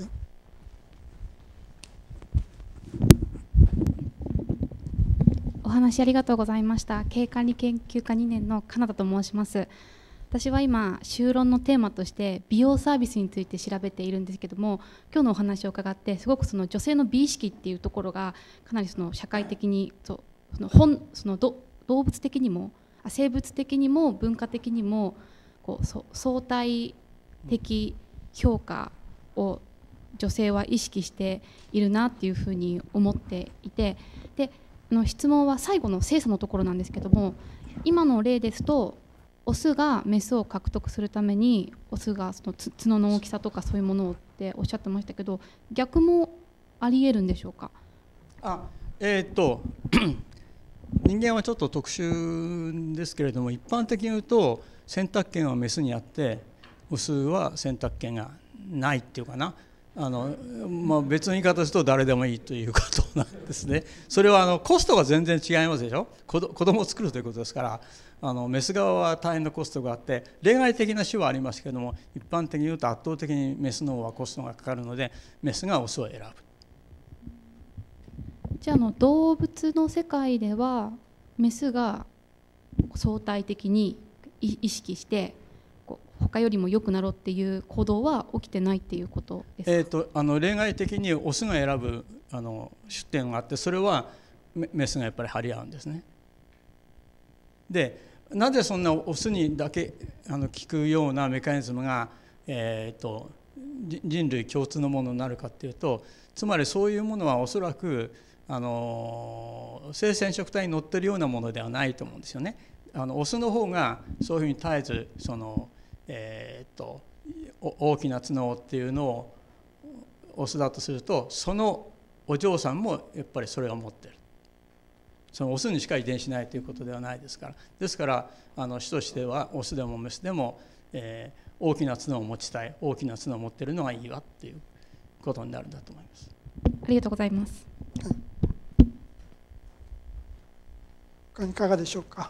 お話ありがとうございました。経営管理研究科2年のカナダと申します。私は今修論のテーマとして美容サービスについて調べているんですけども、今日のお話を伺ってすごくその女性の美意識っていうところがかなりその社会的に動物的にも生物的にも文化的にも相対的評価を女性は意識しているなっていうふうに思っていて、で質問は最後の精査のところなんですけども、今の例ですとオスがメスを獲得するためにオスがその角の大きさとかそういうものをっておっしゃってましたけど、逆もありえるんでしょうか。 人間はちょっと特殊ですけれども、一般的に言うと選択権はメスにあってオスは選択権がないっていうかな、別の言い方すると誰でもいいということなんですね。それはコストが全然違いますでしょ。子供を作るということですから、メス側は大変なコストがあって、例外的な種はありますけれども、一般的に言うと圧倒的にメスの方はコストがかかるので、メスがオスを選ぶ。 じゃあ動物の世界ではメスが相対的に意識して他よりも良くなろうっていう行動は起きてないっていうことですか。 例外的にオスが選ぶ出典があって、それはメスがやっぱり張り合うんですね。でなぜそんなオスにだけ効くようなメカニズムが、人類共通のものになるかっていうと、つまりそういうものはおそらく性染色体に乗ってるようなものではないと思うんですよね。オスの方がそういうふうに絶えず大きな角っていうのをオスだとすると、そのお嬢さんもやっぱりそれを持ってる。そのオスにしか遺伝しないということではないですから。ですから種としてはオスでもメスでも、大きな角を持ちたい、大きな角を持ってるのがいいわっていうことになるんだと思います。 ありがとうございます。 いかがでしょうか。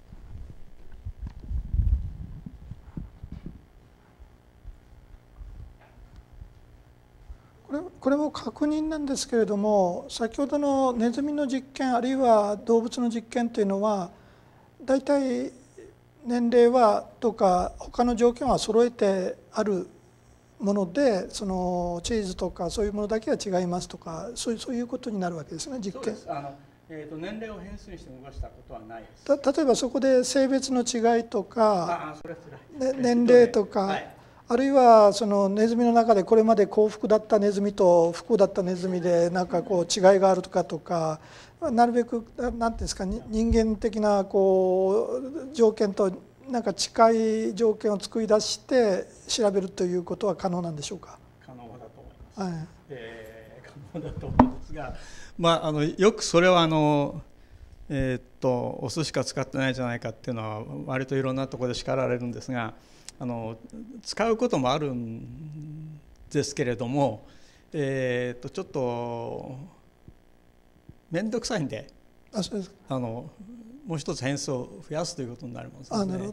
これも確認なんですけれども、先ほどのネズミの実験あるいは動物の実験というのはだいたい年齢はとか他の条件は揃えてあるもので、そのチーズとかそういうものだけは違いますとか、そういうことになるわけですね、実験。 年齢を変数にして動かしたことはないです。 例えばそこで性別の違いとか年齢とか、あるいはそのネズミの中でこれまで幸福だったネズミと不幸だったネズミでなんか違いがあるとか、なるべく何ていうんですか、人間的な条件となんか近い条件を作り出して調べるということは可能なんでしょうか。 可能だと思います。可能だと思うんですが、よくそれはオスしか使ってないんじゃないかっていうのは割といろんなところで叱られるんですが、使うこともあるんですけれども、ちょっと面倒くさいんで、もう一つ変数を増やすということになりますので、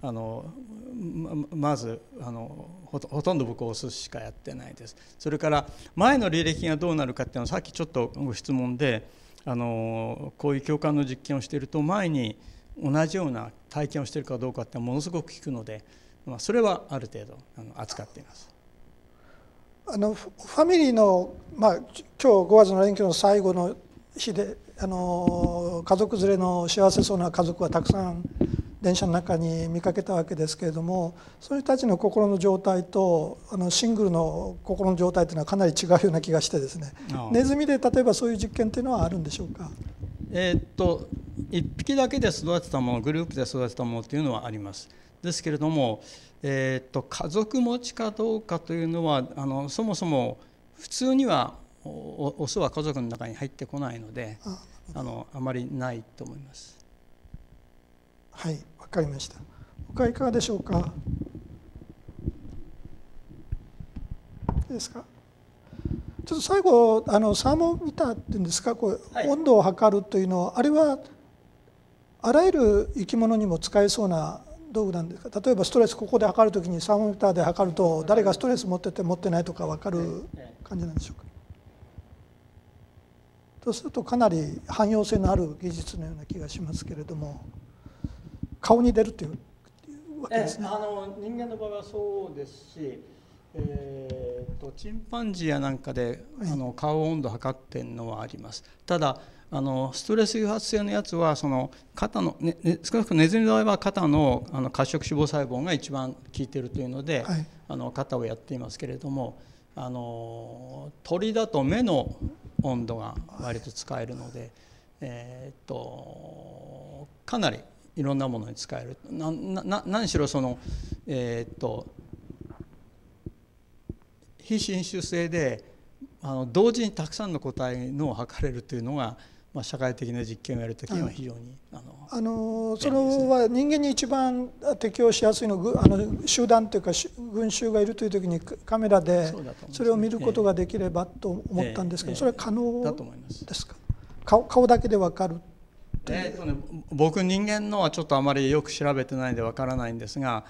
まずほとんど僕オスしかやってないです。それから前の履歴がどうなるかっていうのはさっきちょっとご質問で、こういう共感の実験をしていると前に同じような体験をしているかどうかってものすごく効くので、 それはある程度扱っています。 ファミリーの、今日5月の連休の最後の日で家族連れの幸せそうな家族はたくさん電車の中に見かけたわけですけれども、その人たちの心の状態とシングルの心の状態というのはかなり違うような気がしてですね、ネズミで例えばそういう実験というのはあるんでしょうか。1 匹だけで育てたもの、グループで育てたものというのはあります。ですけれども、家族持ちかどうかというのはそもそも普通にはオスは家族の中に入ってこないのであまりないと思います。 はい、わかりました。他いかがでしょうか。いいですか。ちょっと最後サーモミターっていうんですか、温度を測るというのはあれはあらゆる生き物にも使えそうな道具なんですか。例えばストレスここで測るときにサーモミターで測ると誰がストレス持ってて持ってないとか分かる感じなんでしょうか。そうするとかなり汎用性のある技術のような気がしますけれども、顔に出るというわけですね。 人間の場合はそうですし、チンパンジーやなんかで顔温度を測ってるのはあります。ただストレス誘発性のやつは肩の、少なくともネズミの場合は肩の褐色脂肪細胞が一番効いているというので、肩をやっていますけれども、鳥だと目の温度が割と使えるので、かなりいろんなものに使える。何しろ非侵襲性で同時にたくさんの個体のを測れるというのが、社会的な実験をやるときには非常にそれは人間に一番適用しやすいのは集団というか群衆がいるというときにカメラでそれを見ることができればと思ったんですけど、それは可能ですか。顔だけで分かる。 僕人間のはちょっとあまりよく調べてないんで分からないんですが、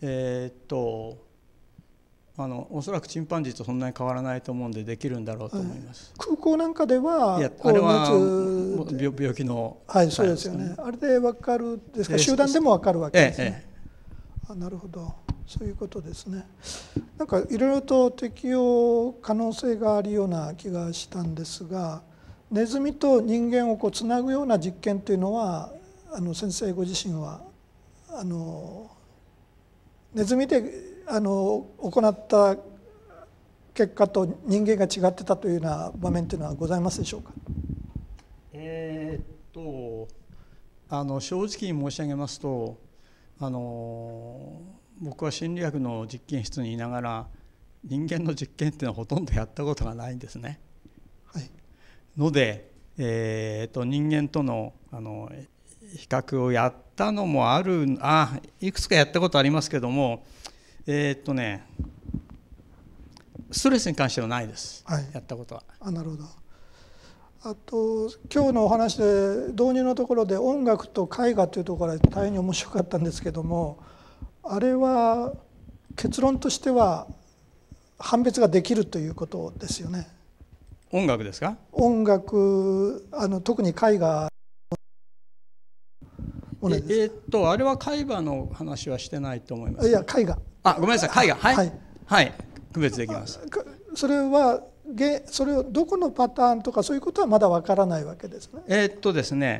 おそらくチンパンジーとそんなに変わらないと思うんでできるんだろうと思います。 空港なんかではあれは病気の、 そうですよね。あれで分かるですか。集団でも分かるわけですね。なるほど、そういうことですね。なんかいろいろと適用可能性があるような気がしたんですが、ネズミと人間をつなぐような実験というのは先生ご自身はネズミで行った結果と人間が違ってたというような場面というのはございますでしょうか。 正直に申し上げますと僕は心理学の実験室にいながら人間の実験っていうのはほとんどやったことがないんですね。ので、人間との比較をやったのもいくつかやったことありますけども、ストレスに関してはないです、やったことは。 なるほど。あと今日のお話で導入のところで音楽と絵画というところが大変に面白かったんですけども、あれは結論としては判別ができるということですよね。 音楽ですか。 音楽特に絵画あれは絵画の話はしてないと思います。 いや絵画。 ごめんなさい、絵画。はい、区別できます。 それをどこのパターンとかそういうことはまだわからないわけですね。 ですね、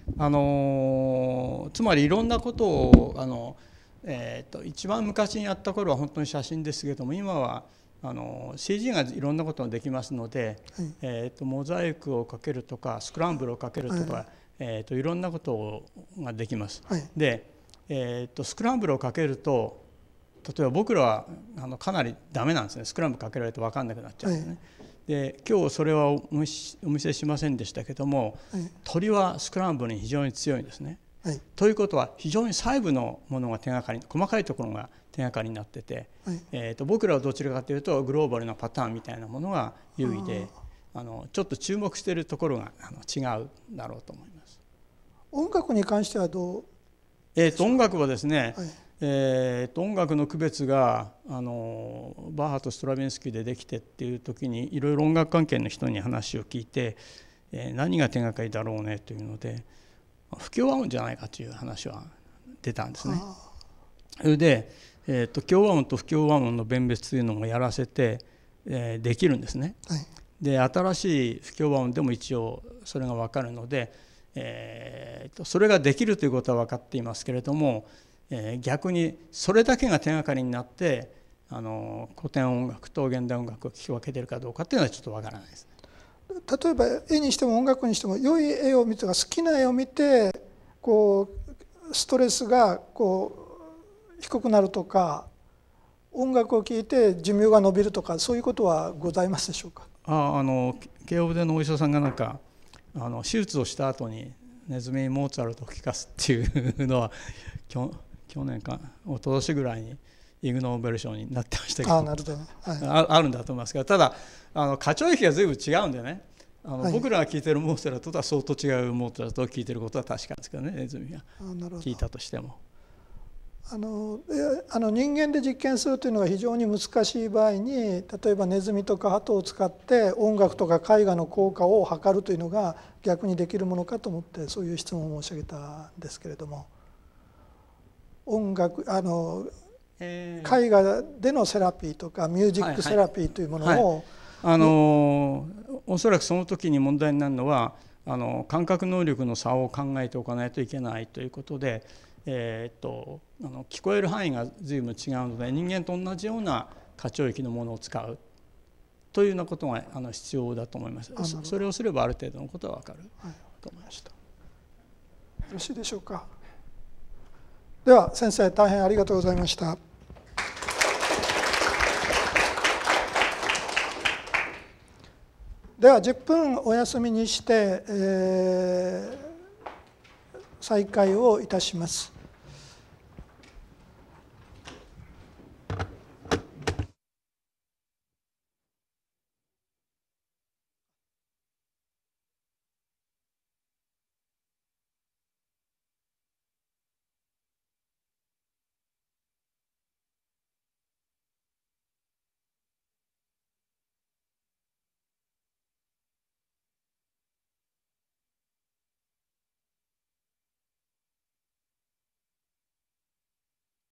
つまりいろんなことを一番昔にやった頃は本当に写真ですけども、今はCG がいろんなことができますので、モザイクをかけるとかスクランブルをかけるとか、いろんなことができます。で、スクランブルをかけると例えば僕らはかなりダメなんですね。スクランブルかけられると分かんなくなっちゃうんですね。で今日それはお見せしませんでしたけども、鳥はスクランブルに非常に強いんですね。ということは非常に細部のものが手がかり、細かいところが手がかりになってて、僕らはどちらかというとグローバルなパターンみたいなものが優位で、ちょっと注目しているところが違うだろうと思います。 音楽に関してはどう？ 音楽はですね、音楽の区別がバッハとストラヴィンスキーでできてっていう時にいろいろ音楽関係の人に話を聞いて、何が手がかりだろうねというので不協和音じゃないかという話は出たんですね。それで協和音と不協和音の弁別というのもやらせて、できるんですね。 はい、 で新しい不協和音でも一応それが分かるので、それができるということは分かっていますけれども、逆にそれだけが手がかりになって古典音楽と現代音楽を聞き分けているかどうかというのはちょっと分からないですね。 例えば絵にしても音楽にしても、良い絵を見て好きな絵を見てこうストレスが低くなるとか、音楽を聴いて寿命が延びるとか、そういうことはございますでしょうか。 慶応部のお医者さんがなんか手術をした後にネズミにモーツァルトを聴かすっていうのは去年か一昨年ぐらいにイグ・ノーベル賞になってましたけど、 なるほど、 あるんだと思いますが、ただ歌聴域が随分違うんでね、僕らが聴いてるモーツァルトとは相当違うモーツァルトを聴いてることは確かですけどね、ネズミが聴いたとしても。 人間で実験するというのが非常に難しい場合に、例えばネズミとか鳩を使って音楽とか絵画の効果を測るというのが逆にできるものかと思って、そういう質問を申し上げたんですけれども、音楽絵画でのセラピーとかミュージックセラピーというものを、 おそらくその時に問題になるのは感覚能力の差を考えておかないといけないということで、聞こえる範囲が随分違うので、人間と同じような歌聴域のものを使うというようなことが必要だと思います。それをすればある程度のことは分かると思いました。よろしいでしょうか。では先生、大変ありがとうございました。では10分お休みにして、再開をいたします。